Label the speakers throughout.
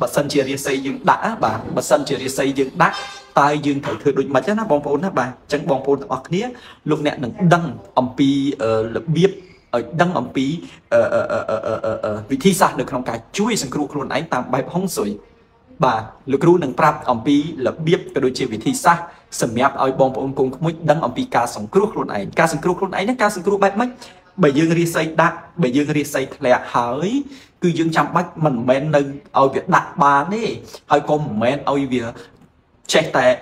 Speaker 1: bật sân chia ria xây dương đã bà bật sân chia ria xây dương đã tai dương thử thử đuổi mặt chứ nó bong bóng đó bà chẳng bong bóng ở kia lúc nè đừng đăng ông pi lập biếp ở đăng ông pi vị thi sát được trong cái chuối sừng cừu luôn ấy tam bài hóng sủi bà lực cừu đừng prap ông pi lập biếp cái đôi chia vị thi sát sầm mép ở bong bóng cùng mũi đăng ông pi ca sừng cừu luôn ấy ca sừng cừu luôn ấy nó ca sừng cừu bài mấy bởi dương ria xây đã bởi dương ria xây lẹ hỏi cứ dương chăm bách mình men nâng ở việc đặt bàn đi hơi con men ở việc chạy tệ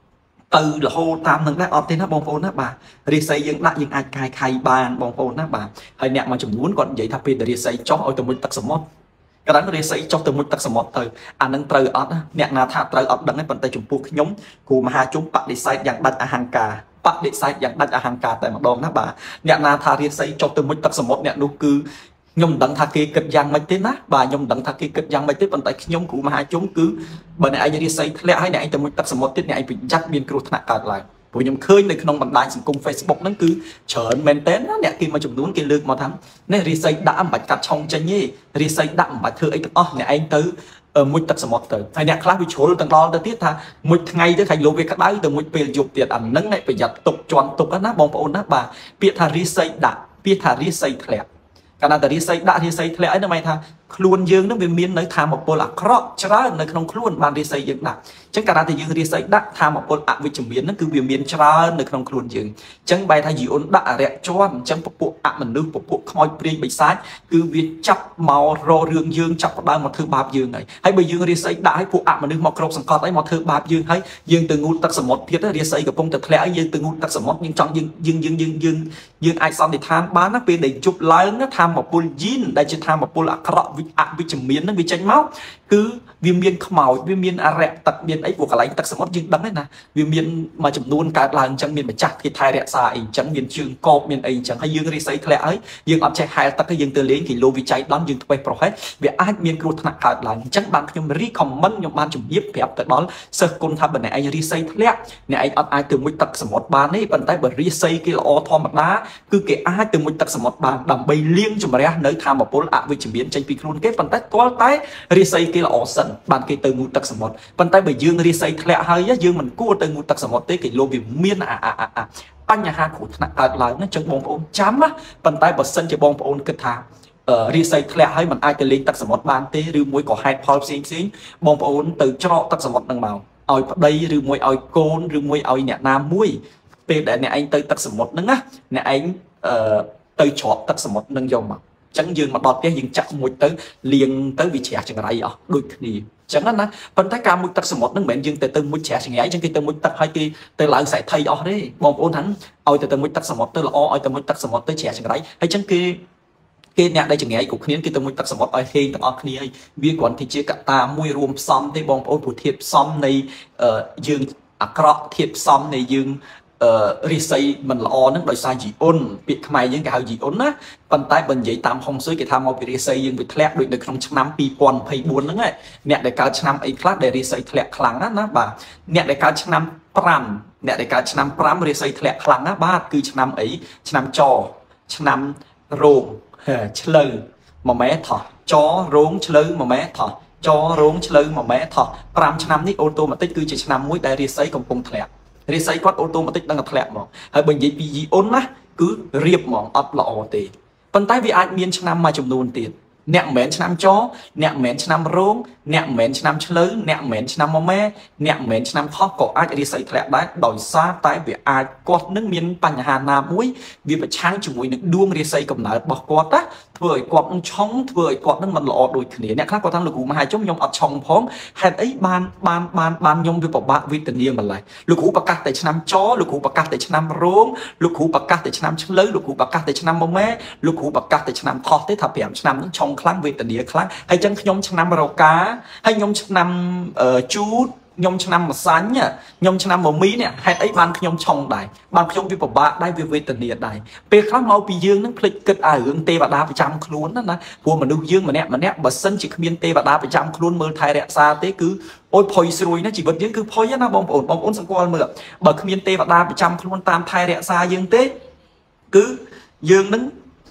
Speaker 1: từ là hô tam nâng đá ọt tên nó bong phôn đó bà ria xây dương đã dương ai cài khay bàn bong phôn đó bà hay nè mà chúng muốn còn vậy thà pin ria xây cho ở từ một tắc sầm mót cái đó ria xây cho từ một tắc sầm mót từ anh nâng từ ọt nè nào thà từ ọt đằng ấy bàn tay chúng buộc nhóm cù mà hai chúng bạn ria xây dạng đặt hàng cà bạn ria xây dạng đặt hàng cà tại mặt đòn đó bà nè nào thà ria xây cho từ một tắc sầm mót nè đu cư nhung đặng thà kia kịch giang mấy tiếng á bà nhung đặng thà kia kịch giang mấy tiếng bàn tay nhung cù mà hai chúng cứ bữa này anh ria xây lẽ hay này anh từ một tắc sầm mót tiếng này anh bị dắt biên cừu thằng cạt lại buổi nhung khơi này không bằng đại sự cùng Facebook nó cứ trở men tén đó nè khi mà chúng muốn kia lương mà thắng nên reset đã bạch cắt trong chân nhỉ reset đã bạch thưa ấy nè anh tới một tắc sầm mót tới hay nè class bị chối tầng đó tới tiết tha một ngày tới thành lô về các đáy từ một về dục tiền ăn nâng này phải giặt tục tròn tục đó nát bong bóng nát bà biết tha reset đã biết tha reset lẹ cái nào từ reset đã reset lẹ ấy nó mày tha luôn dương nó bị miên nơi tham một bộ là crop chả nơi không luôn bàn reset dương đã chẳng cả thì dương reset đã tham một bộ ạ với chủng biến nó cứ bị miên chả nơi không luôn dương chẳng bài thay gì ôn đã rẻ cho chẳng bộ ạ mình nước bộ khói pin bị sai cứ việc chắp màu rô rương dương chắp bao một thứ bạp dương này hay bây dương reset đã hay bộ ạ mình nước màu crop sẵn có ấy một thứ bạp dương hay dương từ ngũ tắc sầm một thiết resetกับphong từ lẽ dương từ ngũ tắc sầm một nhưng trong dương ai xong thì tham bán nó bên để chụp lớn nó tham một bộ jean đây chỉ tham một bộ là crop ạ bị chủng biến nó bị tránh máu cứ viêm miên màu viêm miên rẹt tật miên ấy của cả lãnh tật sớm nhưng đắng đấy nè viêm miên mà chủng luôn cả làng chẳng miên mà chặt thì thay rẹt xài chẳng miên trường cọp miên ấy chẳng hay dương đi xây lẽ ấy dương ở chạy hai tật cái dương từ lấy thì lô vì cháy đón dương quay pro hết vì ai miên cột thằng cả làng chẳng bằng nhưng mà rí không mất nhưng ban chủng hiếp phép từ đó sơ côn tham bên này anh đi xây lẽ này anh ở ai từ mũi tật sớm bàn ấy bàn tay bởi rí xây cái lọ thò mặt đá cứ kể ai từ mũi tật sớm bàn đầm bay liêng cho mà ra nơi tham một bốn ạ với chủng biến tranh luôn cái bàn tay toa tay reset kia là ổ sần bàn kia từ ngũ tắc sầm một bàn tay bởi dương reset lẹ hơi á dương mình cua từ ngũ tắc sầm một tới cái lô vì miên anh nhà hàng của thằng cả lại nó chân bóng ôn chám á bàn tay bật sân cho bóng ôn kết thả reset lẹ hơi mình ai từ lên tắc sầm một bàn tê rư muối có hai pole xính bóng ôn từ cho tắc sầm một đằng màu oi đây rư muối oi côn rư muối oi nhẹ nam muối về để này anh tới tắc sầm một nâng á này anh tới chọn tắc sầm một nâng dòng mà chẳng dương mà đọt cái dương chặt mũi tới liền tới vị trẻ chẳngไรở đôi thì chẳng hạn phần tất cả mũi tắc số một nó mệnh dương từ mũi trẻ chẳng ấy chẳng khi từ mũi tắc hai kia từ lại sẽ thay ở đấy bom ôn hắn ôi từ mũi tắc số một tới là ôi từ mũi tắc số một tới trẻ chẳngไรhay chẳng kia kia nè đây chẳng ấy cũng khiến kia từ mũi tắc số một ôi khi tắc ở kia viên quản thì chia cả ta mũi rùm xóm tới bom ôn phụ thiệp xóm này dương cọ thiệp xóm này dương reset mình là nó đòi sai gì ôn việc mày những cái gì ôn á bàn tay bên giấy tam không suy cái tham một reset nhưng việc lẹ được trong năm pi pon pay buồn nữa ấy nè để cao năm ấy class để reset lẹ kháng á nó bà nè để cao năm pram nè để cao năm pram reset lẹ kháng á ba cứ năm ấy năm cho năm rồng chơi mà mẹ thọ cho rốn chơi mà mẹ thọ cho rốn chơi mà mẹ thọ pram năm ní ô tô mà tích cứ chỉ năm mũi để reset công công lẹ reset quát ô tô mà tích đang gặp lẹ mà hay bên giấy pi ôn á cứ riệp mỏng ấp lọ tiền phần tay vì ai miên năm mà chùm luôn tiền nẹt mến năm chó nẹt mến năm rốn nẹt mến năm chơi nẹt mến năm mông mé nẹt mến năm thóc có ai đi xây lẹ đấy đòi xa tay vì ai quát nước miên pan nhà hà nam muối vì phải trang chùm muối nước đuông đi xây cầm lại bỏ quát á vừa quạt chóng vừa quạt nước mình lọ đôi khỉ nẹt khác có thằng lực của hai chống nhông ở trong phóng hẹn ấy ban nhông với bảo bạn với tình yêu mà lại lực của bạc cát tại năm chó lực của bạc cát tại năm rốn lực của bạc cát tại năm chơi lực của bạc cát tại năm mông mé lực của bạc cát tại năm thóc tới thập hiểm năm nó trong kháng về tình địa kháng hay chân nhông năm rau cá hay nhông năm chút nhông năm mà sáng nhá nhông năm màu mí nè hay ấy ban nhông trong đài ban nhông với bảo bạn đây về tình địa đài pe kháng mau bị dương nó click kết hướng tê và đá phải trăm luôn đó nè của mình đu dương mà nè bật sân chỉ miên tê và đá phải trăm luôn mơ thay đẹp xa tế cứ ôi phơi rồi nó chỉ bật dương cứ phơi nó bom ổn sang qua mưa bật miên tê và đá phải trăm luôn tam thay đẹp xa dương tế cứ dương nứng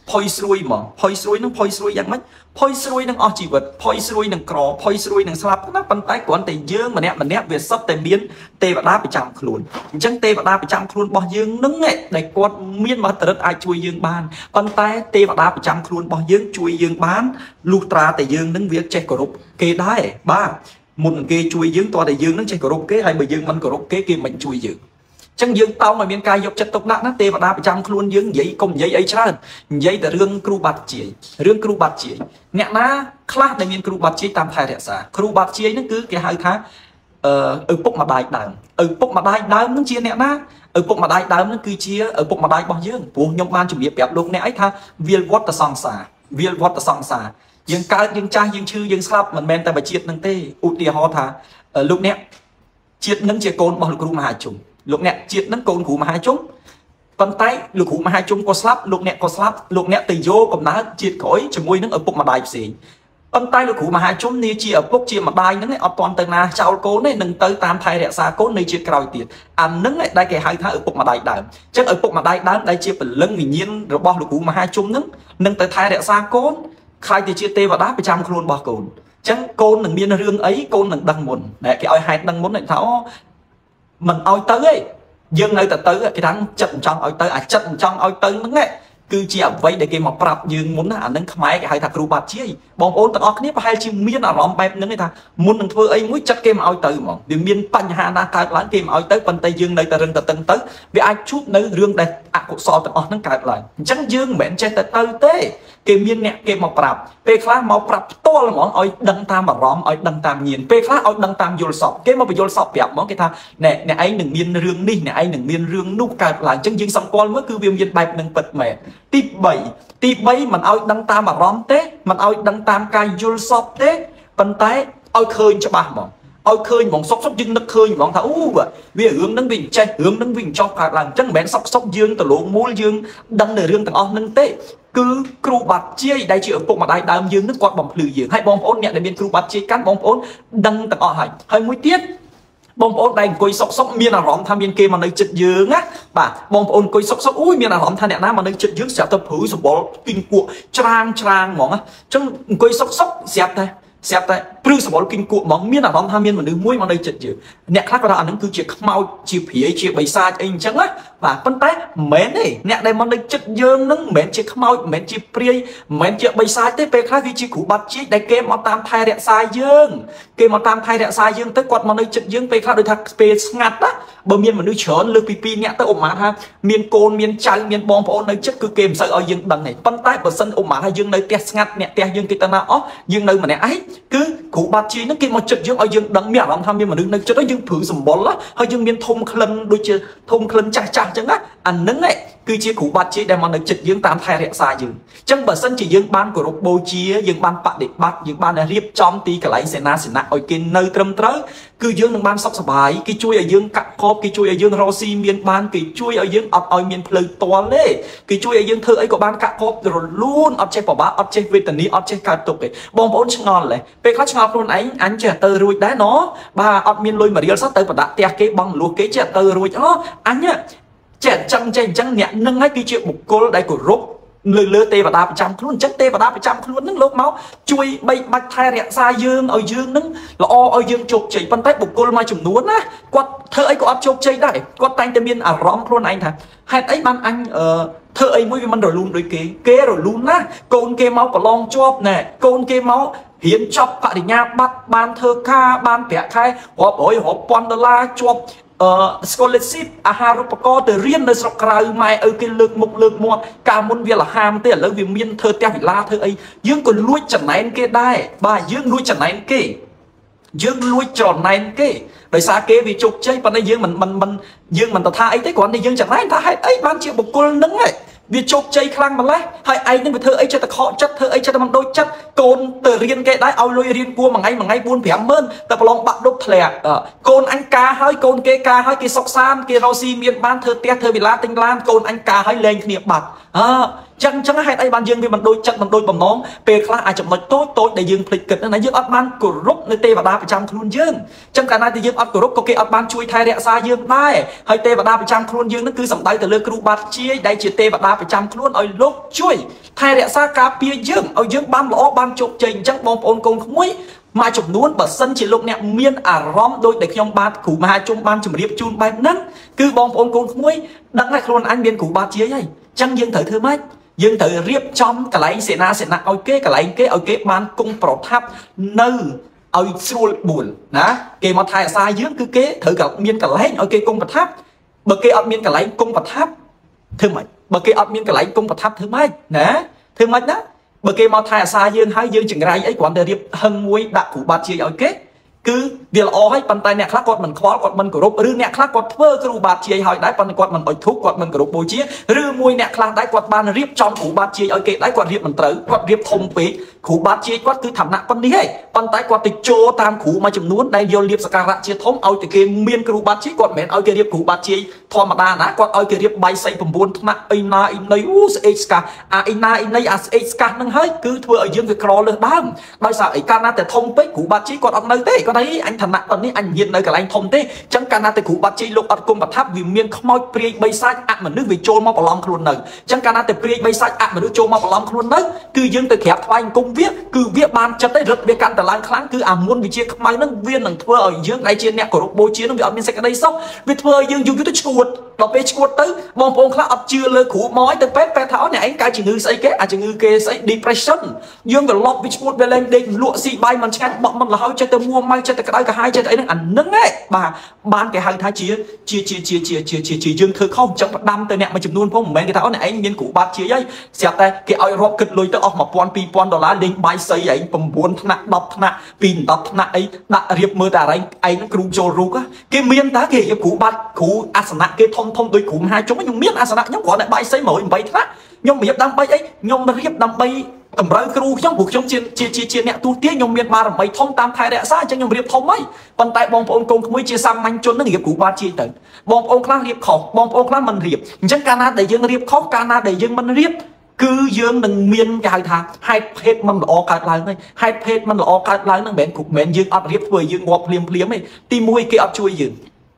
Speaker 1: ផុយស្រួយហ្មងផុយស្រួយនឹងផុយស្រួយយ៉ាងម៉េចផុយស្រួយនឹងអស់ជីវិតផុយស្រួយនឹងក្រផុយស្រួយនឹងស្លាប់ណាប៉ុន្តែគ្រាន់តែយើងម្នាក់វាសុទ្ធតែមានទេវតាប្រចាំខ្លួនអញ្ចឹងទេវតាប្រចាំខ្លួនរបស់យើងនឹងដែលគាត់មានមហិទ្ធិឫទ្ធិអាចជួយយើងបានប៉ុន្តែទេវតាប្រចាំខ្លួនរបស់យើងជួយយើងបានលុះត្រាតែយើងនឹងវាចេះគោរពគេដែរបាទមុនគេជួយយើងតើតែយើងនឹងចេះគោរពគេហើយបើយើងមិនគោរពគេមិនជួយយើងចឹងយើងតោងឲ្យមានការយកចិត្តទុកដាក់ណាទេវតាប្រចាំខ្លួនយើងនិយាយកុំនិយាយអីច្រើននិយាយតែរឿងគ្រូបាត់ជាយរឿងគ្រូបាត់ជាយអ្នកណាខ្លះដែលមានគ្រូបាត់ជាយតាមថែរក្សាគ្រូបាត់ជាយហ្នឹងគឺគេហៅថាឪពុកម្ដាយដើមឪពុកម្ដាយដើមហ្នឹងជាអ្នកណាឪពុកម្ដាយដើមហ្នឹងគឺជាឪពុកម្ដាយរបស់យើងព្រោះខ្ញុំបានជំរាបប្រាប់លោកអ្នកអីថាវាលវត្តសង្សារវាលវត្តសង្សារយើងកើតយើងចាស់យើងឈឺយើងស្លាប់មិនមែនតែបជាតិហ្នឹងទេឧទាហរណ៍ថាលោកអ្នកជាតិហ្នឹងជាកូនរបស់លោកគ្រូមហាជនលោកអ្នកជាតិហ្នឹងកូនគ្រូមហាជនប៉ុន្តែលោកគ្រូមហាជនក៏ស្លាប់លោកអ្នកក៏ស្លាប់លោកអ្នកទៅយកកំណើតជាតិក្រោយជាមួយនឹងឪពុកម្ដាយផ្សេងប៉ុន្តែលោកគ្រូមហាជននេះជាឪពុកជាម្ដាយហ្នឹងអត់ទាន់ទៅណាចោលកូនទេនឹងទៅតាមថែរក្សាកូននៅជាតិក្រោយទៀតអាហ្នឹងដែលគេហៅថាឪពុកម្ដាយដើមអញ្ចឹងឪពុកម្ដាយដើមដែលជាពលឹងវិញ្ញាណរបស់លោកគ្រូមហាជនហ្នឹងនឹងទៅថែរក្សាកូនខ្លាយទៅជាទេវតាប្រចាំខ្លួនរបស់កូនអញ្ចឹងកូននឹងមានរឿងអីកូននឹងដឹងមុនដែលគេឲ្យហេតុដឹងមុនថាអូមិនឲ្យទៅទេយើងនៅតែទៅគេថាចិត្តចង់ឲ្យទៅអាចិត្តចង់ឲ្យទៅហ្នឹងគឺជាអ្វីដែលគេមកប្រាប់យើងមុនណាអានឹងខ្មែរគេហៅថាគ្រូបាត់ជាយបងប្អូនទាំងអស់គ្នាប្រហែលជាមានអារម្មណ៍បែបហ្នឹងឯថាមុននឹងធ្វើអីមួយចិត្តគេមកឲ្យទៅហ្មងវាមានបញ្ហាណាកើតឡើងគេមកឲ្យទៅប៉ុន្តែយើងនៅតែរឹងតែតឹងទៅវាអាចជួបនៅរឿងដែលអកុសលទាំងអស់ហ្នឹងកើតឡើងអញ្ចឹងយើងមិនមែនចេះតែទៅទេគេមានអ្នកគេមកប្រាប់ពេលខ្លះមកប្រាប់ផ្ទាល់ហ្មងឲ្យដឹងតាមអារម្មណ៍ឲ្យដឹងតាមញៀនពេលខ្លះឲ្យដឹងតាមយល់សពគេមកបញ្យល់សពប្រាប់ហ្មងគេថាអ្នកឯងនឹងមានរឿងនេះអ្នកឯងនឹងមានរឿងនោះកើតឡើងអញ្ចឹងយើងសម្គាល់មើលគឺវាមានបែបហ្នឹងពិតមែនទី3មិនឲ្យដឹងតាមអារម្មណ៍ទេមិនឲ្យដឹងតាមការយល់សពទេប៉ុន្តែឲ្យឃើញច្បាស់ហ្មងឲ្យឃើញហ្មងសុកយើងនឹកឃើញហ្មងថាអូវារឿងហ្នឹងវាចេះរឿងហ្នឹងវាចោះកើតឡើងអញ្ចឹងមិនមែនសុកយើងទៅលងមូលយើងដឹងនៅរឿងទាំងអស់ហ្នឹងទេគឺគ្រូបាត់ជាយដែលជាឪពុកម្ដាយដើមយើងនឹងគាត់បំភ្លឺយើងហើយបងប្អូនអ្នកដែលមានគ្រូបាត់ជាយកាន់បងប្អូនដឹងទាំងអស់ហើយមួយទៀតបងប្អូនដែលអង្គុយសុកមានអារម្មណ៍ថាមានគេមកនៅចិត្តយើងណាបាទបងប្អូនអង្គុយសុកអូយមានអារម្មណ៍ថាអ្នកណាមកនៅចិត្តយើងស្រាប់តែព្រឺសម្បល់គិញគក់ច្រាងហ្មងអញ្ចឹងអង្គុយសុកស្រាប់តែព្រឺសម្បល់គិញគក់ហ្មងមានអារម្មណ៍ថាមានមនុស្សមួយមកនៅចិត្តយើងអ្នកខ្លះក៏ថាអានឹងគឺជាខ្មោចជាព្រាយជាបិសាចអីអញ្ចឹងណាបាទប៉ុន្តែមិនមែនទេអ្នកដែលមកនៅចិត្តយើងនឹងមិនមែនជាខ្មោចមិនមែនជាព្រាយមិនមែនជាបិសាចទេពេលខ្លះវាជាគ្រូបាត់ជាយដែលគេមកតាមថែរក្សាយើងគេមកតាមថែរក្សាយើងទៅគាត់មកនៅចិត្តយើងពេលខ្លះដូចថាពេលស្ងាត់ណាបើមានមនុស្សច្រើនលើសពី2នាក់ទៅឧបមាថាមានកូនមានចៅមានបងប្អូននៅចិត្តគឺគេមិនសូវឲ្យយើងដឹងទេប៉ុន្តែបើសិនឧបមាថាយើងនៅផ្ទះស្ងាត់អ្នកផ្ទះយើងគេទៅណាអស់យើងនៅម្នាក់ឯងគឺគ្រូបាត់ជាយហ្នឹងគេមកចិត្តយើងឲ្យយើងដឹងមានអារម្មណ៍ថាមានមនុស្សនៅចិត្តហើយយើងព្រឺសម្បល់ហើយយើងមានធំក្លិនដូចជាធំក្លិនចាស់អញ្ចឹងណាអាហ្នឹងគឺជាគ្រូបាត់ជាយដែលមកនៅចិត្តយើងតាមថែរក្សាយើងអញ្ចឹងបើសិនជាយើងបានគោរពបូជាយើងបានបដិបត្តិយើងបានរៀបចំទីកន្លែងសេនាសនៈឲ្យគេនៅត្រឹមត្រូវគឺយើងនឹងបានសុខសប្បាយគេជួយឲ្យយើងកាក់កបគេជួយឲ្យយើងរកស៊ីមានបានគេជួយឲ្យយើងអត់ឲ្យមានផ្លូវទាល់ទេគេជួយឲ្យយើងធ្វើអីក៏បានកាក់កបរលូនអត់ចេះពិបាកអត់ចេះវេទនាអត់ចេះកើតទុក្ខទេបងប្អូនឆ្ងល់ទេពេលខ្លះឆ្ងល់ខ្លួនឯងអញចេះទៅរួចដែរណបាទអត់មានលុយមួយរៀលសោះទៅប្រដាក់ផ្ទះគេបងលួសគេចេះទៅរួចអញចេះអញ្ចឹងអ្នកនឹងហើយគឺជាបុគ្គលដែលគោរពលើទេវតាប្រចាំខ្លួនអញ្ចឹងទេវតាប្រចាំខ្លួននឹងលោកមកជួយបីបាច់ថែរក្សាយើងឲ្យយើងនឹងល្អឲ្យយើងជោគជ័យប៉ុន្តែបុគ្គលមួយចំនួនណាគាត់ធ្វើអីក៏អត់ជោគជ័យដែរគាត់តែងតែមានអារម្មណ៍ខ្លួនឯងថាហេតុអីបានអញធ្វើអីមួយវាមិនរលូនដូចគេរលូនណាកូនគេមកប្រឡងជាប់ណែកូនគេមករៀនចប់បរិញ្ញាបត្របានធ្វើការបានប្រាក់ខែរាប់រយរាប់ពាន់ដុល្លារជាប់scholarship អាហារូបករណ៍ទៅរៀននៅស្រុកក្រៅម៉ែឪគេលើកមុខលើកមាត់កាលមុនវាលហាមទេឥឡូវវាមានធ្វើផ្ទះវិឡាធ្វើអីយើងក៏លួចចំណែនគេដែរបាទយើងលួចចំណែនគេយើងលួចចំណែនគេដោយសារគេវាជោគជ័យប៉ុន្តែយើងមិនទៅថាអីទេគ្រាន់តែយើងចំណែនថាហេតុអីបានជាបុគ្គលនឹងវាជោគជ័យខ្លាំងម្ល៉េះហើយឯងនឹងវាធ្វើអីចិត្តតែខកចិត្តធ្វើអីចិត្តតែមិនដូចចិត្តកូនទៅរៀនគេដែរឲ្យលុយរៀនគួរមួយថ្ងៃ 4-5 ម៉ឺនតែប្រឡងបាក់ដប់ធ្លាក់កូនអញការហើយកូនគេការហើយគេសុកសានគេរកស៊ីមានបានធ្វើផ្ទះធ្វើវិឡាទិញឡានកូនអញការហើយលែងគ្នាបាត់ចឹងហេតុអីបានយើងវាមិនដូចចិត្តមិនដូចបំណងពេលខ្លះអាចចំណុចតូចដែលយើងភ្លេចគិតណាយើងអត់បានគោរពនៅទេវតាប្រចាំខ្លួនយើងចឹងកាលណាដែលយើងអត់គោរពក៏គេអត់បានជួយថែរក្សាយើងដែរហើយទេវតាប្រចាំខ្លួនយើងនឹងគឺសំដៅទៅលើគ្រូបាធ្យាយដែលជាទេវតាប្រចាំខ្លួនឲ្យលោកជួយថែរក្សាការពារយើងឲ្យយើងបានល្អបានជោគជ័យអញ្ចឹងបងប្អូនកូនក្មួយមួយចំនួនបើសិនជាលោកអ្នកមានអារម្មណ៍ដូចដែលខ្ញុំបាទគ្រូមហាជុំបានជម្រាបជូនបែបហ្នឹងគឺបងប្អូនកូនក្មួយដឹងថាខ្លួនអញមានគ្រូបាធ្យាយហើយអញ្ចឹងយើងត្រូវធ្វើម៉េចយើងត្រូវរៀបចំកន្លែងសេនាសនៈឲ្យគេកន្លែងគេឲ្យគេបានគង់ប្រថាប់នៅឲ្យស្រួលបួលណាគេមកថែរក្សាយើងគឺគេត្រូវមានកន្លែងឲ្យគេគង់ប្រថាប់បើគេអត់មានកន្លែងគង់ប្រថាប់ធ្វើម៉េចបើគេអត់មានកន្លែងគង់ប្រថាប់ធ្វើម៉េចណាធ្វើម៉េចណាបើគេមកថែរក្សាយើងហើយយើងចង្រៃអីគ្រាន់តែរៀបហឹងមួយដាក់គ្រូបាធ្យាយឲ្យគេគឺវាល្អហើយប៉ុន្តែអ្នកខ្លះគាត់មិនខ្វល់គាត់មិនគោរពឬអ្នកខ្លះគាត់ធ្វើគ្រូបាធ្យាយឲ្យដែរប៉ុន្តែគាត់មិនអុជធូបគាត់មិនគោរពបូជាឬមួយអ្នកខ្លះដែរគាត់បានរៀបចំគ្រូបាធ្យាយឲ្យគេដែរគាត់រៀបមិនត្រូវគាត់រៀបធំពេកគ្រូបាធ្យាយគាត់គឺឋានៈប៉ុណ្នេះឯងប៉ុន្តែគាត់ទៅចូលតាមគ្រូមួយចំនួនដែលយកលៀបសក្ការៈជាធំឲ្យតែគេមានគ្រូបាធ្យាយគាត់មិនមែនឲ្យគេរៀបគ្រូបាធ្យាយធម្មតាណាគាត់ឲ្យគេរៀបបាយសី9ថ្នាក់អីណាអីណីអូស្អេកស្កាអាអីណាអីណីអាស្អេកស្កាហ្នឹងហើយគឺធ្វើឲ្យយើងវាក្រលើសដើមដោយសារអីកាលណាតែធំពេកគ្រូបាធ្យាយគាត់អត់នៅទេគាត់ថាអញឋានៈប៉ុណ្នេះអញហ៊ាននៅកន្លែងធំទេអញ្ចឹងកាលណាតែគ្រូបាធ្យាយលោកអត់គុំប្រថាប់វាមានខ្មោចព្រាយបីសាច់អមនុស្សវាចូលមកបន្លំខ្លួននៅអញ្ចឹងកាលណាតែព្រាយបីសាច់អមនុស្សចូលមកបន្លំខ្លួននៅគឺយើងទៅក្រាបថ្វាយអង្គមវាគឺវាបានចិត្តឯរឹតវាកាន់តែឡើងខ្លាំងគឺអាមុនវិជាខ្មៅហ្នឹងវានឹងធ្វើឲ្យយើងដែលជាអ្នកគោរពបូជាហ្នឹងវាអត់មានសេចក្តីសុខវាធ្វើឲ្យយើងយូរទៅឈួតដល់ពេលឈួតទៅបងប្អូនខ្លះអត់ជឿលើគ្រូមកឲ្យទៅពេទ្យថាអូអ្នកឯងកើតជំងឺស្អីគេអាជំងឺគេស្អី depression យើងវាលប់វាឈួតវាលែងដេកលក់ស៊ីបាយមិនឆ្ងាញ់បក់មិនលហើយចិត្តទៅមួម៉ៅចិត្តទៅក្តៅក្រហាយចិត្តអីហ្នឹងអាហ្នឹងឯងបាទបានគេហៅថាជាយើងធ្វើខុសអញ្ចឹងផ្ដាំទៅអ្នកមួយចំនួនផងមិនមែនគេថាអូអ្នកឯងមានគ្រូបាធ្យាយហើយស្រាប់តែគេឲ្យរាប់គិតលុយទៅអស់$1000 $2000លេងបាយសីឯង9ថ្នាក់10ថ្នាក់ពី10ថ្នាក់អីដាក់រៀបមើលតែអីឯងហ្នឹងគ្រូចូលរូបគេមានតាគេរៀបគ្រូបាត់គ្រូអាសនៈគេធំដូចគ្រូមហាជុំខ្ញុំមានអាសនៈខ្ញុំគ្រាន់តែបាយសី108ថ្នាក់ខ្ញុំរៀបដើម្បីអីខ្ញុំរៀបដើម្បីតម្រូវគ្រូខ្ញុំព្រោះខ្ញុំជាអ្នកទូទាខ្ញុំមានបារមីធំតាមថែរក្សាអញ្ចឹងខ្ញុំរៀបធំហើយប៉ុន្តែបងប្អូនកូនក្មួយជាសាមញ្ញជននឹងរៀបគ្រូបាធ្យាយទៅបងប្អូនខ្លះរៀបខុសបងប្អូនខ្លះមិនរៀបអញ្ចឹងកាលណាដែលយើងរៀបខុសកាលណាដែលយើងមិនរៀបគឺយើងនឹងមានគេហៅថាហេតុភេទមិនល្អកើតឡើងហើយហេតុភេទមិនល្អកើតឡើងហ្នឹងមិនមែនយើងអត់រៀបធ្វើឲ្យយើងងាប់ភ្លាមទេទី1គេអត់ជួយយើង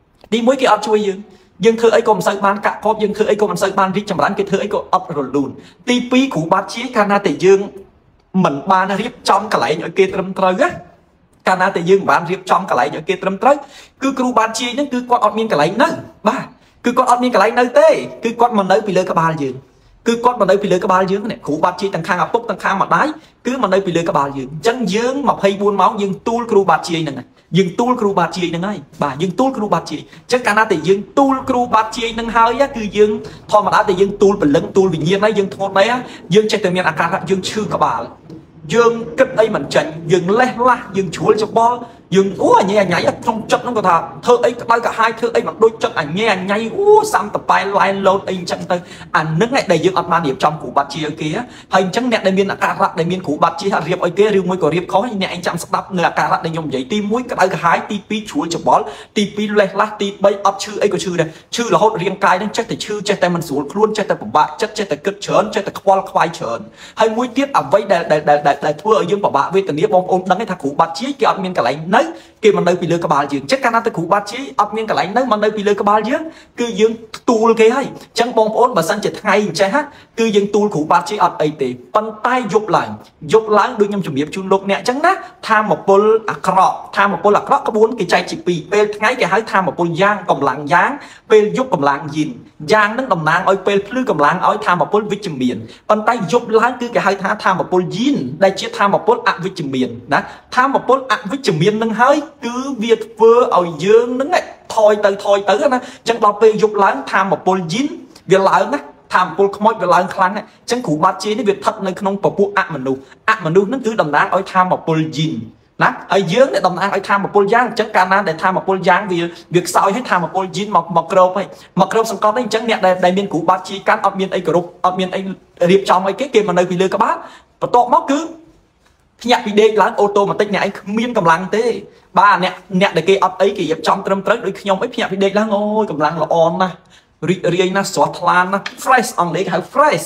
Speaker 1: យើងធ្វើអីក៏មិនសូវបានកាក់កបយើងធ្វើអីក៏មិនសូវបានរីកចម្រើនគេធ្វើអីក៏អត់រលូនទី2គ្រូបាធ្យាយកាលណាតែយើងមិនបានរៀបចំកន្លែងឲ្យគេត្រឹមត្រូវណាកាលណាតែយើងមិនបានរៀបចំកន្លែងឲ្យគេត្រឹមត្រូវគឺគ្រូបាធ្យាយហ្នឹងគឺគាត់អត់មានកន្លែងនៅបាទគឺគាត់អត់មានកន្លែងនៅទេគឺគាត់មកនៅពីលើក្បាលយើងគឺគាត់មកនៅពីលើក្បាលយើងនេះគ្រូបាធ្យាយទាំងខាងឪពុកទាំងខាងម្ដាយគឺមកនៅពីលើក្បាលយើងអញ្ចឹងយើង24ម៉ោងយើងទូលគ្រូបាធ្យាយហ្នឹងយើងទូលគ្រូបាធ្យាយហ្នឹងហើយបាទយើងទូលគ្រូបាធ្យាយអញ្ចឹងកាលណាតែយើងទូលគ្រូបាធ្យាយហ្នឹងហើយគឺយើងធម្មតាតែយើងទូលពលឹងទូលវិញ្ញាណហើយយើងធ្ងន់ដែរយើងចេះតែមានអាការៈយើងឈឺក្បាលយើងគិតអីមិនចាញ់យើងលេះឡាស់យើងជ្រួលច្បល់យើងអូអញញ៉ៃក្នុងចិត្តហ្នឹងគាត់ថាធ្វើអីក្តៅក្រហាយធ្វើអីមិនដូចចិត្តអញញ៉ៃអូសាំតប៉ែឡែលោតអីអញ្ចឹងទៅអាហ្នឹងឯងដែលយើងអត់បានរៀបចំគ្រូបាធ្យាយឲ្យគេហើយអញ្ចឹងអ្នកដែលមានអាការៈដែលមានគ្រូបាធ្យាយរៀបឲ្យគេឬមួយក៏រៀបខុសអ្នកឯងចាំស្ដាប់នៅអាការៈដែលខ្ញុំនិយាយទី1ក្តៅក្រហាយទី2ជ្រួលច្បល់ទី2លេះឡាស់ទី3អត់ឈឺអីក៏ឈឺដែរឈឺរហូតរាងកាយហ្នឹងចេះតែឈឺចេះតែមិនស្រួលខ្លួនចេះតែពិបាកចិត្តចេះតែគិតច្រើនចេះតែខ្វល់ខ្វាយច្រើនហើយមួយទៀតអ្វីដែលធ្វើឲ្យយើងពិបាកវេទនាបងប្អូនដឹងទេថាគ្រូបាធ្យាយគេអត់មានកន្លែងនៅគេមកនៅពីលើក្បាលយើងចឹងកាលណាតែគ្រូបាធ្យាយអត់មានកន្លែងនៅមកនៅពីលើក្បាលយើងគឺយើងទូលគេហើយចឹងបងប្អូនបើសិនជាថ្ងៃអញ្ចេះគឺយើងទូលគ្រូបាធ្យាយអត់អីទេប៉ុន្តែយប់ឡើងដូចខ្ញុំជំរាបជូនលោកអ្នកចឹងណាថាមពលអាក្រក់ក្បួនគេចែកជា2ពេលថ្ងៃគេហៅថាមពលយ៉ាងកម្លាំងយ៉ាងពេលយប់កម្លាំងយីនយ៉ាងនឹងតំណាងឲ្យពេលភ្លឺកម្លាំងឲ្យថាមពលវិជ្ជមានប៉ុន្តែយប់ឡើងគឺគេហៅថាមពលយីនដែលជាថាមពលអវិជ្ជមានណាថាមពលអវិជ្ជមាននឹងហើយគឺវាធ្វើឲ្យយើងនឹងថយទៅណាចឹងដល់ពេលយប់ឡើងថាមពលយីនវាឡើងណាថាមពលខ្មោចវាឡើងខ្លាំងហ្នឹងចឹងគ្រូបាធ្យាយនេះវាស្ថិតនៅក្នុងពពួកអមនុស្សហ្នឹងគឺតំណាងឲ្យថាមពលយីនណាហើយយើងដែលតំណាងឲ្យថាមពលយ៉ាងអញ្ចឹងកាលណាដែលថាមពលយ៉ាងវាខ្សោយឲ្យថាមពលយីនមកក្របហើយមកក្របសង្កត់នេះអញ្ចឹងអ្នកដែលមានគ្រូបាធ្យាយកាន់អត់មានអីគោរពអត់មានអីរៀបចំអីគេមកនៅពីលើក្បាលបន្ទាប់មកគឺភ្ញាក់ពីដេកឡើងអូតូម៉ាទិកអ្នកឯងគ្មានកម្លាំងទេបាទអ្នកដែលគេអត់អីគេរៀបចំត្រឹមត្រូវដូចខ្ញុំអីភ្ញាក់ពីដេកឡើងអូយកម្លាំងល្អណាស់រីករាយណាស់ស្រស់ថ្លាណាស់ fresh អង់គ្លេសហៅ fresh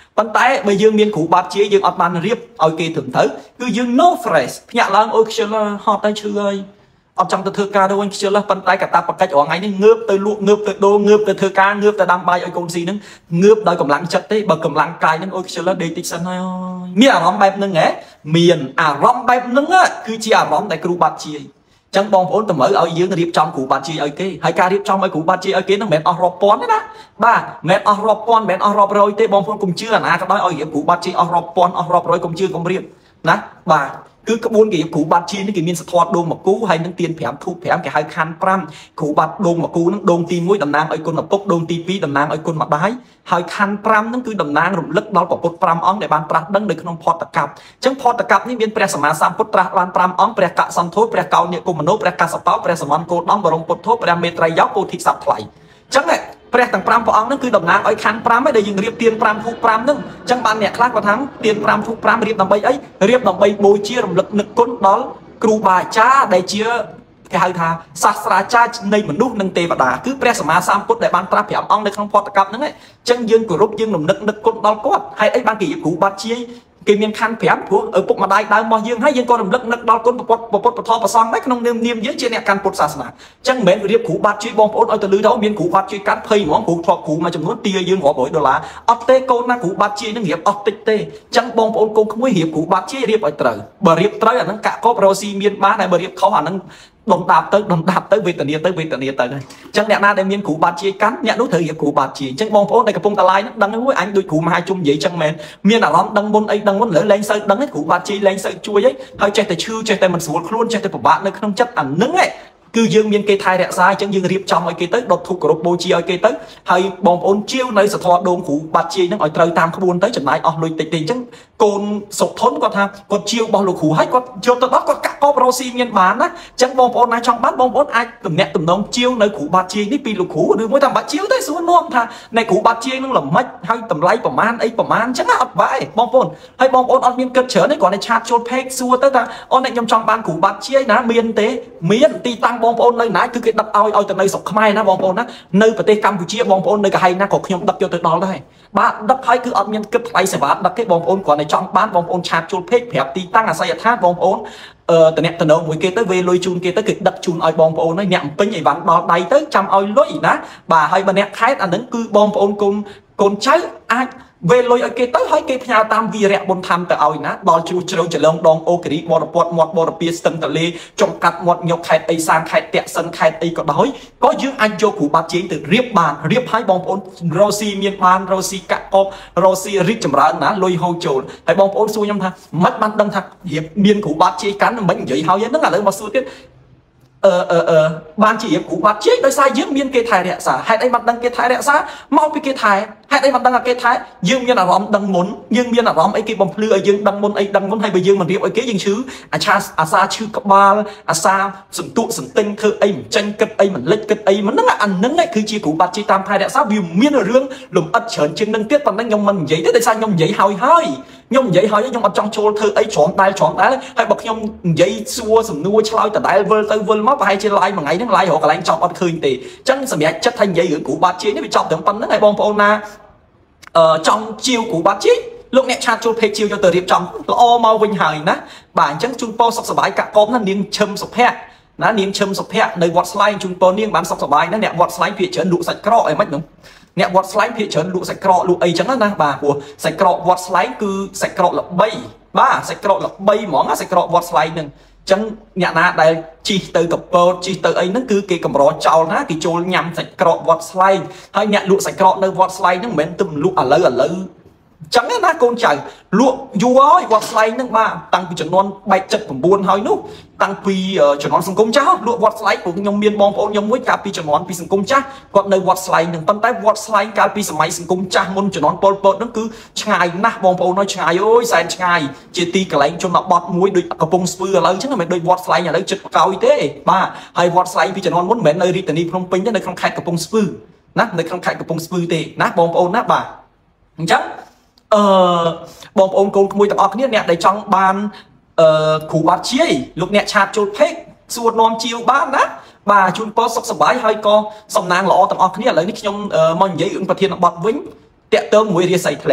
Speaker 1: ប៉ុន្តែបើយើងមានគ្រូបាត់ជាយើងអត់បានរៀបឲ្យគេត្រឹមត្រូវគឺយើង no fresh ភ្ញាក់ឡើងអូយខ្ជិលហត់តែឈឺហើយអត់ចង់ទៅធ្វើការទៅវិញខ្ជិលប៉ុន្តែកតាបកិច្ចរងថ្ងៃនេះងើបទៅលក់ងើបទៅដូងើបទៅធ្វើការងើបទៅដាំបាយឲ្យកូនស៊ីហ្នឹងងើបដោយកម្លាំងចិត្តទេបើកម្លាំងកាយហ្នឹងអូយខ្ជិលដេកតិចសិនហើយមានអារម្មណ៍បែបហ្នឹងហ៎មានអារម្មណ៍បែបហ្នឹងគឺជាអារម្មណ៍ដែលគ្រូបាត់ជាចឹងបងប្អូនតម្រូវឲ្យយើងរៀបចំគ្រូបាត់ជាឲ្យគេហើយការរៀបចំឲ្យគ្រូបាត់ជាឲ្យគេហ្នឹងមិនមែនអស់រាប់ពាន់ទេណាបាទមិនមែនអស់រាប់ពាន់មិនមែនអស់រាប់រយទេបងប្អូនកុំជឿអាណាក៏ដោយឲ្យរៀបគ្រូបាត់ជាអស់រាប់ពាន់អស់រាប់រយកុំជឿកុំរៀបណាបាទគឺក្បួនគេគ្រូបាត់ជានេះគេមានសធរដងមកគូហើយនឹងទៀន5ធូប5គេហៅខណ្ឌ5គ្រូបាត់ដងមកគូហ្នឹងដងទី1តំណាងឲ្យគុណឪពុកដងទី2តំណាងឲ្យគុណម្ដាយហើយខណ្ឌ5ហ្នឹងគឺតំណាងរំលឹកដល់ព្រះពុទ្ធ5អង្គដែលបានត្រាស់ដឹងនៅក្នុងផតកັບអញ្ចឹងផតកັບនេះមានព្រះសម្មាសម្ពុទ្ធត្រាស់បាន5អង្គព្រះកសន្ធោព្រះកោនិកុមនោព្រះកសតោព្រះសមនកោដំបរមពុទ្ធោព្រះមេត្រីយោពោធិសត្វថ្លៃអញ្ចឹងព្រះទាំង5ព្រះអង្គហ្នឹងគឺតំណាងឲ្យខណ្ឌ5ឯដែលយើងរៀបទៀន5ធូប5ហ្នឹងអញ្ចឹងបានអ្នកខ្លះគាត់ថាទៀន5ធូប5រៀបដើម្បីអីរៀបដើម្បីបូជារំលឹកនឹកគុណដល់គ្រូបាអាចារ្យដែលជាគេហៅថាសាស្ត្រាចារ្យនៃមនុស្សនិងទេវតាគឺព្រះសម្មាសម្ពុទ្ធដែលបានត្រាស់5អង្គនៅក្នុងផតកັບហ្នឹងអញ្ចឹងយើងគោរពយើងរំលឹកនឹកគុណដល់គាត់ហើយអីបានគេគ្រូបាត់ជាគេមានខណ្ឌ5ព្រោះឪពុកម្ដាយដើមរបស់យើងហើយយើងក៏រំលឹកនឹកដល់គុណពុទ្ធពធប្រសងដែរក្នុងនាមយើងជាអ្នកកាន់ពុទ្ធសាសនាអញ្ចឹងមិនមែនរៀបគ្រូបាត់ជួយបងប្អូនឲ្យទៅលឺទៅមានគ្រូបាត់ជួយកាត់ភ័យហ្មងគ្រូធ្លាប់គ្រូមួយចំនួនទាយើងរាប់$100អត់ទេកូនណាគ្រូបាត់ជួយនឹងរៀបអស់តិចទេអញ្ចឹងបងប្អូនកូនក្មួយរៀបគ្រូបាត់ជួយរៀបឲ្យត្រូវបើរៀបត្រូវអាហ្នឹងកាក់កបរោស៊ីមានបានហើយបើរៀបខុសអាហ្នឹងដុំដាប់ទៅវេទនាទៅហើយអញ្ចឹងអ្នកណាដែលមានគ្រូបាត់ជាកាន់អ្នកនោះត្រូវរៀបគ្រូបាត់ជាអញ្ចឹងបងប្អូនដែលកំពុងតឡាយហ្នឹងដឹងហ្នឹងអញដូចគ្រូមហាជុំនិយាយអញ្ចឹងមែនមានអារម្មណ៍ដឹងមុនអីដឹងមុនលើលែងសូវដឹងទេគ្រូបាត់ជាលែងសូវជួយអីហើយចេះតែឈឺចេះតែមិនស្រួលខ្លួនចេះតែពិបាកនៅក្នុងចិត្តអាហ្នឹងឯងគឺយើងមានគេថែរក្សាអញ្ចឹងយើងរៀបចំឲ្យគេទៅដុតធូបគោរពបូជាឲ្យគេទៅហើយបងប្អូនជាវនៅសធរដងគ្រូបាត់ជាហ្នឹងឲ្យត្រូវតាមក្បួនទៅចំណាយអស់លុយតិចទេអញ្ចឹងកូនសុខធនគាត់ថាគាត់ជាវរបស់លោកគ្រូហើយគាត់យកទៅដល់គាត់កាក់កបរោស៊ីមានបានណាអញ្ចឹងបងប្អូនណាចង់បានបងប្អូនអាចទំនាក់ទំនងជាវនៅគ្រូបាត់ជានេះពីលោកគ្រូឬមួយតែបាត់ជាវទៅសួរនាំថានៃគ្រូបាត់ជាហ្នឹងល្មិចហើយតម្លៃប្រមាណអីប្រមាណអញ្ចឹងអត់បែបងប្អូនហើយបងប្អូនអត់មានគិតច្រើនទេគ្រាន់តែឆាតចូល page សួរទៅថាអូនខ្ញុំចង់បានគ្រូបាត់ជាណាមានទេមានទីតាំងបងប្អូននៅណាគឺគេដឹកឲ្យទៅនៅស្រុកខ្មែរណាបងប្អូនណានៅប្រទេសកម្ពុជាបងប្អូននៅកន្លែងណាក៏ខ្ញុំដឹកយកទៅដល់ដែរបាទដឹកហើយគឺអត់មានគិតថ្លៃសេវាដឹកទេបងប្អូនគ្រាន់តែចង់បានបងប្អូនឆាតចូល page ប្រាប់ទីតាំងអាស័យដ្ឋានបងប្អូនតំណតំណងមួយគេទៅវេលុយជូនគេទៅគេដឹកជូនឲ្យបងប្អូនហើយអ្នកអំពេញអីវ៉ាន់ដល់ដៃទៅចាំឲ្យលុយណាបាទហើយបើអ្នកខេតអានឹងគឺបងប្អូនកូនចៅអាចវេលុយឲ្យគេទៅហើយគេផ្ញើតាមវីរៈបុណ្យធម្មទៅឲ្យណាដល់ជ្រោះជ្រៅចលងដងអូគ្រីបរពតមាត់បរពាស្ទឹងតលេចំកាត់មាត់ញុកខេតអីសានខេតតាក់សិនខេតអីក៏ដោយក៏យើងអាចយកគ្រូបាត់ជេងទៅរៀបបានរៀបឲ្យបងប្អូនរស់ស៊ីមានបានរស់ស៊ីកាក់កបរស់ស៊ីរីកចម្រើនណាលុយហូរចូលហើយបងប្អូនសួរខ្ញុំថាមិនបានដឹងថារៀបមានគ្រូបាត់ជេងកាន់មិននិយាយហើយហ្នឹងឥឡូវមកសួរទៀតបានជារៀបគ្រូបាត់ជេងដោយសារយើងមានគេថែរក្សាហេតុអីមិនដឹងគេថែរក្សាមកពីគេថែហេតុអីមិនដឹងថាគេថែយើងមានអារម្មណ៍ដឹងមុនយើងមានអារម្មណ៍អីគេបំភ្លឺឲ្យយើងដឹងមុនអីដឹងមុនហើយបើយើងមិនរៀបឲ្យគេយើងឈឺអាសាឈឺក្បាលអាសាសន្ទុះសន្ទិញធ្វើអីមិនចាញ់គិតអីមិនលិចគិតអីមិនហ្នឹងអាហ្នឹងគឺជាគ្រូបាត់ជេងតាមថែរក្សាវាមានរឿងលំអិតច្រើនជាងនឹងទៀតប៉ុន្តែខ្ញុំមិននិយាយទេដោយសារខ្ញុំនិយាយហើយខ្ញុំនិយាយហើយខ្ញុំអត់ចង់ចូលធ្វើអីច្រំដែលហើយបើខ្ញុំនិយាយសួរសំណួរឆ្លើយដដែលវិលទៅវិលមកប្រហែលជា live មួយថ្ងៃហ្នឹង live រកកន្លែងចប់អត់ឃើញទេអញ្ចឹងសម្រាប់ចិត្តថានិយាយរឿងគ្រូបាត់ជេងនេះវាចប់ត្រឹមប៉ុណ្្នឹងហើយបងប្អូនណាចង់ជាវគ្រូបាត់ជេងលោកអ្នកឆាតចូល page ជាវយកទៅរៀបចំល្អមកវិញហើយណាបាទអញ្ចឹងជូនពរសុខសប្បាយកាក់កបណានាងឈឹមសុភ័ក្រណានាងឈឹមសុភ័ក្រនៅវត្តស្លែងជូនពរនាងបានសុខសប្បាយណាអ្នកវត្តស្លែងភាគច្រើនលក់សាច់ក្រកអីមិនហ្នឹងអ្នកវត្តស្លែងភាគច្រើនលក់សាច់ក្រកលក់អីចឹងណាបាទព្រោះសាច់ក្រកវត្តស្លែងគឺសាច់ក្រកល្បីបាទសាច់ក្រកល្បីហ្មងណាសាច់ក្រកវត្តស្លែងហ្នឹងចឹងអ្នកណាដែលជីកទៅកពតជីកទៅអីហ្នឹងគឺគេកម្រចោលណាគេចូលញ៉ាំសាច់ក្រកវត្តស្លែងហើយអ្នកលក់សាច់ក្រកនៅវត្តស្លែងហ្នឹងមិនមែនទៅលក់ឥឡូវចឹងណាកូនចៅលក់យូរហើយវត្តស្លែងហ្នឹងបាទតាំងពីចំនួនបែកចិត្ត9ហើយនោះតាំងពីចំនួនសង្គមចាស់លក់វត្តស្លែងព្រោះខ្ញុំមានបងប្អូនខ្ញុំមួយកាលពីចំនួនពីសង្គមចាស់គាត់នៅវត្តស្លែងហ្នឹងប៉ុន្តែវត្តស្លែងកាលពីសម័យសង្គមចាស់មុនចំនួនពលពតហ្នឹងគឺឆ្ងាយណាស់បងប្អូនហើយឆ្ងាយអើយសែនឆ្ងាយជាទីកន្លែងជនបទមួយដូចកំពង់ស្ពឺឥឡូវចឹងមិនមែនដូចវត្តស្លែងឥឡូវចិត្តបកោយទេបាទហើយវត្តស្លែងពីចំនួនមុនមិនមែននៅរាជធានីភ្នំពេញទេនៅក្នុងខេត្តកំពង់ស្ពឺណានៅក្នុងខេត្តកំពង់ស្ពឺទេណាបងប្អូនណាបាទអញ្ចឹងបងប្អូនកូនក្មួយទាំងអស់គ្នាអ្នកដែលចង់បានគ្រូបាត់ជាយលោកអ្នកឆាតចូល page សួរនាំជាវបានណាបាទជូនពរសុខសប្បាយហើយក៏សំណាងល្អទាំងអស់គ្នាឥឡូវនេះខ្ញុំមកនិយាយរឿងប្រធានបទវិញតាក់ទងមួយរាសីធ្លាក់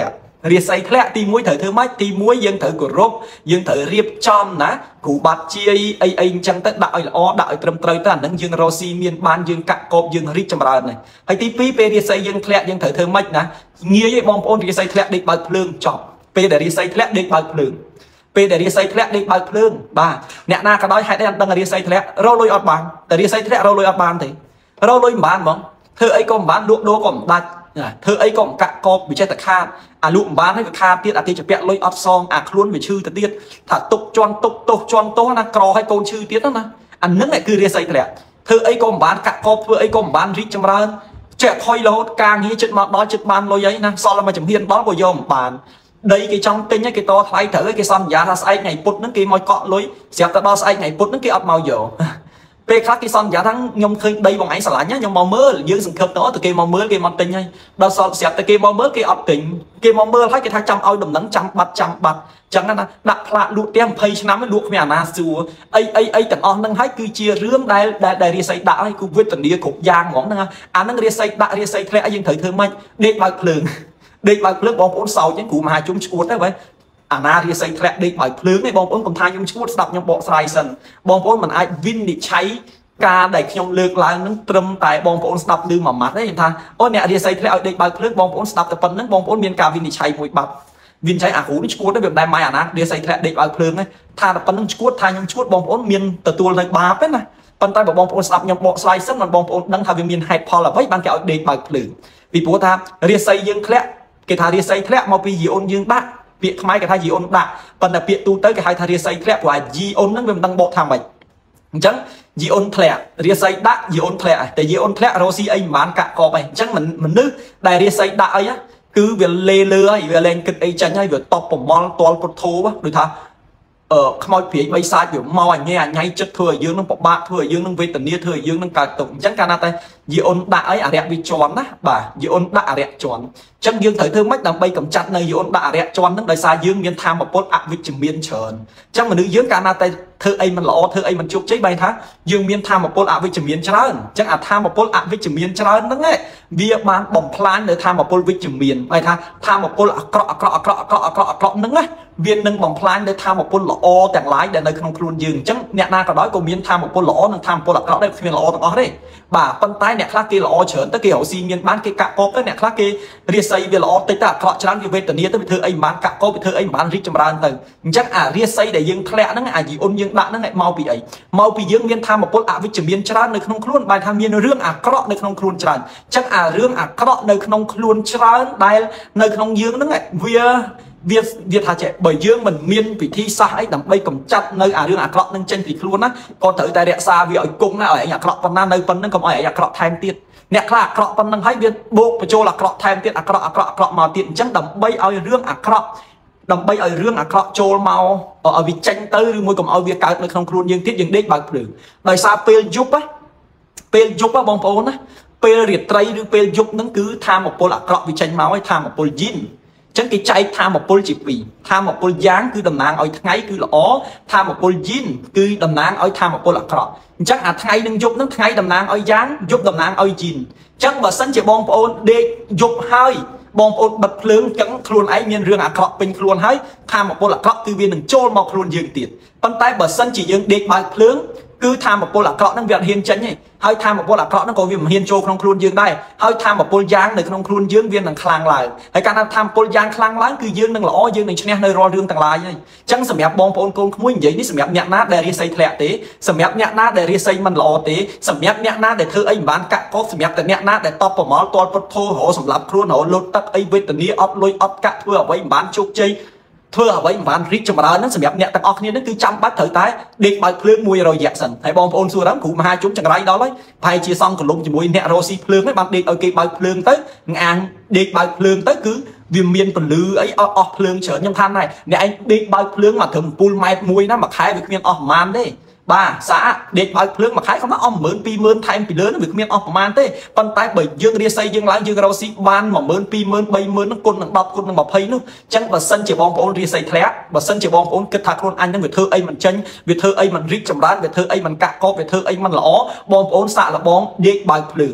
Speaker 1: រៀស័យធ្លាក់ទី1ត្រូវធ្វើម៉េចទី1យើងត្រូវគោរពយើងត្រូវរៀបចំណាគ្រូបាត់ជាយអីអញ្ចឹងទៅដាក់ឲ្យល្អដាក់ឲ្យត្រឹមត្រូវទៅអានឹងយើងរកស៊ីមានបានយើងកាក់កបយើងរីកចម្រើនហើយហើយទី2ពេលរៀស័យយើងធ្លាក់យើងត្រូវធ្វើម៉េចណាងាយឯងបងប្អូនរៀស័យធ្លាក់ដេកបើកភ្លើងចប់ពេលដែលរៀស័យធ្លាក់ដេកបើកភ្លើងពេលដែលរាសីធ្លាក់ដេកបើកភ្លើងបាទអ្នកណាក៏ដោយហេតុអីអត់ដឹងរាសីធ្លាក់រកលុយអត់បានតែរាសីធ្លាក់រកលុយអត់បានទេរកលុយមិនបានហ្មងធ្វើអីក៏មិនបានលក់ដូរក៏មិនដាច់ធ្វើអីក៏មិនកាក់កបវាចេះតែខាតអាលក់មិនបានហើយវាខាតទៀតអាគេជពាក់លុយអត់សងអាខ្លួនវាឈឺទៅទៀតថាទុកជន់ទុកទោសជន់ទោសណាក្រឲ្យកូនឈឺទៀតណាអានឹងគឺរាសីធ្លាក់ធ្វើអីក៏មិនបានកាក់កបធ្វើអីក៏មិនបានរីកចម្រើនចេះថយរហូតការងារចិត្តមកដល់ចិត្តបានលុយអីណាសល់តែមួយជំហានដល់ក៏យកមិនបានដីគេចង់ទិញគេតថ្លៃត្រូវគេសន្យាថាស្អែកថ្ងៃពុធហ្នឹងគេមកកក់លុយស្រាប់តែដល់ស្អែកថ្ងៃពុធហ្នឹងគេអត់មកយកពេលខ្លះគេសន្យាថាខ្ញុំឃើញដីបងឯងស្រឡាញ់ខ្ញុំមកមើលយើងសង្ឃឹមទៅគេមកមើលគេមកទិញហើយដល់សល់ស្រាប់តែគេមកមើលគេអត់ទិញគេមកមើលហើយគេថាចាំឲ្យដំណឹងចាំបាត់ចឹងណាដាក់ផ្លាកលក់ផ្ទះ20ឆ្នាំលក់គ្មានអាណាសួរអីទាំងអស់ហ្នឹងហើយគឺជារឿងដែលរាសីដាក់ហើយគឺវេទនាគ្រប់យ៉ាងហ្មងហ្នឹងអាហ្នឹងរាសីដាក់រាសីធ្លាក់ឲ្យយើងត្រូវធ្វើម៉េចដេកបើកភ្លើងដេកបើកភ្លើងបងប្អូនសោចហ្នឹងគ្រូមហាជនឈួតទៅវិញអាណារាសីធ្លាក់ដេកបើកភ្លើងទេបងប្អូនកុំថាខ្ញុំឈួតស្ដាប់ខ្ញុំបកស្រាយសិនបងប្អូនមិនអាចវិនិច្ឆ័យការដែលខ្ញុំលើកឡើងនឹងត្រឹមតែបងប្អូនស្ដាប់ឮមួយម៉ាត់ទេខ្ញុំថាអូអ្នករាសីធ្លាក់ឲ្យដេកបើកភ្លើងបងប្អូនស្ដាប់តែប៉ុណ្្នឹងបងប្អូនមានការវិនិច្ឆ័យមួយបាត់វិនិច្ឆ័យអាគ្រូនេះឈួតទេវាមិនដែលម៉ៃអាណារាសីធ្លាក់ដេកបើកភ្លើងទេថាតែប៉ុណ្្នឹងឈួតថាខ្ញុំឈួតបងប្អូនមានទទួលនៅបាបទេណាប៉ុន្តែបើបងប្អូនស្ដាប់ខ្ញុំបកស្រាយសិនបងប្អូនដឹងថាវាមានហេតុផលអ្វីបានគេឲ្យដេកបើកភ្លើងពីព្រោះថារាសីយើងធ្លាក់គេថារាសីធ្លាក់មកពីយីអូនយើងដាក់ពាក្យខ្មែរគេថាយីអូនដាក់ប៉ុន្តែពាក្យទូទៅគេហៅថារាសីធ្លាក់ព្រោះយីអូនហ្នឹងវាមិនដឹងបកថាម៉េចអញ្ចឹងយីអូនធ្លាក់រាសីដាក់យីអូនធ្លាក់តែយីអូនធ្លាក់រស់ស៊ីអីមិនបានកាក់កបអីអញ្ចឹងមនុស្សដែលរាសីដាក់អីគឺវាលេលើហើយវាលែងគិតអីចាញ់ហើយវាតបប្រមល់ទាល់ពុទ្ធោដូចថាខ្មោចព្រាយបីសាច់វាមកអញ៉ៃចិត្តធ្វើឲ្យយើងនឹងពិបាកធ្វើឲ្យយើងនឹងវេទនាធ្វើឲ្យយើងនឹងកើតទុក្ខអញ្ចឹងកាលណាតែយីអូនដាក់អីអរិយវិជន់ណាបាទយីអូនដាក់អរិយជន់អញ្ចឹងយើងត្រូវធ្វើម៉េចដើម្បីកម្ចាត់នៅយីអូនដាក់អរិយជន់ហ្នឹងដោយសារយើងមានធម៌ពលអវិជ្ជមានច្រើនអញ្ចឹងមនុស្សយើងកាលណាតែធ្វើអីមិនល្អធ្វើអីមិនជោគជ័យបែរថាយើងមានធម៌ពលអវិជ្ជមានច្រើនអញ្ចឹងអាធម៌ពលអវិជ្ជមានច្រើនហ្នឹងវាបានបំផ្លាញនៅធម៌ពលវិជ្ជមានបែរថាធម៌ពលអាក្រក់ហ្នឹងវានឹងបំផ្លាញនៅធម៌ពលល្អទាំងឡាយដែលនៅក្នុងខ្លួនយើងអញ្ចឹងអ្នកណាក៏ដោយក៏មានធម៌ពលល្អនិងធម៌ពលអាក្រក់ដែរគ្មានល្អទាំងអស់ទេបាទប៉ុន្តែអ្នកខ្លះគេល្អច្រើនទៅគេរកស៊ីមានបានគេកាក់កបទៅអ្នកខ្លះគេរាសីវាល្អតិចតែអាក្រក់ច្រើនវាវេទនាទៅវាធ្វើអីមិនបានកាក់កបវាធ្វើអីមិនបានរីកចម្រើនទៅអញ្ចឹងអារាសីដែលយើងធ្លាក់ហ្នឹងអាយីអូនយើងដាក់ហ្នឹងមកពីអីមកពីយើងមានធម៌ពលអវិជ្ជមានច្រើននៅក្នុងខ្លួនបែរថាមានរឿងអាក្រក់នៅក្នុងខ្លួនច្រើនអញ្ចឹងអារឿងអាក្រក់នៅក្នុងខ្លួនច្រើនដែលនៅក្នុងយើងហ្នឹងវាថាចេះបើយើងមិនមានវិធីសាស្ត្រអីដើម្បីកម្ចាត់នៅអារឿងអាក្រក់នឹងចេញពីខ្លួនណាក៏ត្រូវតែរក្សាវាឲ្យគង់ណាឲ្យឯងអាក្រក់ប៉ុណ្ណានៅប៉ុណ្្នឹងកុំឲ្យឯងអាក្រក់ថែមទៀតអ្នកខ្លះអាក្រក់ប៉ុណ្្នឹងហើយវាបូកបញ្ចូលអាក្រក់ថែមទៀតអាក្រក់មកទៀតអញ្ចឹងដើម្បីឲ្យរឿងអាក្រក់ចូលមកឲ្យវាចេញទៅឬមួយកុំឲ្យវាកើតនៅក្នុងខ្លួនយើងទៀតយើងដេកបើកភ្លើងដោយសារពេលយប់បងប្អូនណាពេលរាត្រីឬពេលយប់ហ្នឹងគឺធម៌ពលអាក្រក់វាចេញមកហើយធម៌ពលយីនចឹងគេចែកធម៌ពលជាពីរធម៌ពលយ៉ាងគឺតំណាងឲ្យថ្ងៃគឺល្អធម៌ពលយីនគឺតំណាងឲ្យធម៌ពលអាក្រក់អញ្ចឹងអាថ្ងៃនិងយប់ហ្នឹងថ្ងៃតំណាងឲ្យយ៉ាងយប់តំណាងឲ្យយីនអញ្ចឹងបើសិនជាបងប្អូនដេកយប់ហើយបងប្អូនបិទភ្លើងអញ្ចឹងខ្លួនឯងមានរឿងអាក្រក់ពេញខ្លួនហើយធម៌ពលអាក្រក់គឺវានឹងចូលមកខ្លួនយើងទៀតប៉ុន្តែបើសិនជាយើងដេកបើកភ្លើងគឺធម៌ពលអាក្រក់ហ្នឹងវាអត់ហ៊ានចេញទេហើយធម៌ពលអាក្រក់ហ្នឹងក៏វាមិនហ៊ានចូលក្នុងខ្លួនយើងដែរហើយធម៌ពលយ៉ាងនៅក្នុងខ្លួនយើងវានឹងខ្លាំងឡើងហើយកាលណាធម៌ពលយ៉ាងខ្លាំងឡើងគឺយើងនឹងល្អយើងនឹងឈ្នះនៅរាល់រឿងទាំងឡាយហើយអញ្ចឹងសម្រាប់បងប្អូនកូនក្មួយនិយាយនេះសម្រាប់អ្នកណាដែលរាសីធ្លាក់ទេសម្រាប់អ្នកណាដែលរាសីមិនល្អទេសម្រាប់អ្នកណាដែលធ្វើអីមិនបានកាក់កបសម្រាប់តែអ្នកណាដែលតបប្រមល់ទាល់ពុទ្ធោរហូសម្រាប់ខ្លួនរហូលុតទឹកអីវេទនាអត់លុយអត់កាក់ធ្វើអ្វីមិនបានជោគជ័យធ្វើអ្វីមិនបានរីកចម្រើនហ្នឹងសម្រាប់អ្នកទាំងអស់គ្នាហ្នឹងគឺចាំបាច់ត្រូវតែដេកបើកភ្លើង100រយៈសិនហើយបងប្អូនសួរដល់គ្រូមហាជនចង្រៃដល់ហើយប្រហែលជាសង្កលុំជាមួយអ្នករស់ស៊ីភ្លើងហ្នឹងបានដេកឲ្យគេបើកភ្លើងទៅងាងដេកបើកភ្លើងទៅគឺវាមានពលឺអីអស់ភ្លើងច្រើនខ្ញុំថាណែអ្នកឯងដេកបើកភ្លើងមកត្រឹម7ម៉ែត្រមួយណាមួយខែវាគ្មានអស់ប្រហែលទេបាទសាដេកបើកភ្លើងមួយខែគាត់ថាអស់10000 20000ថែមពីលើនោះវាគ្មានអស់ប្រហែលទេប៉ុន្តែបើយើងរាសីយើងឡើងយើងរកស៊ីបាន10000 20000 30000នោះគុណនឹង10គុណនឹង20នោះអញ្ចឹងបើសិនជាបងប្អូនរាសីធ្លាក់បើសិនជាបងប្អូនគិតថាខ្លួនអញនឹងវាធ្វើអីមិនចេញវាធ្វើអីមិនរីកចម្រើនវាធ្វើអីមិនកាក់កបវាធ្វើអីមិនល្អបងប្អូនសាក់លបងដេកបើកភ្លើង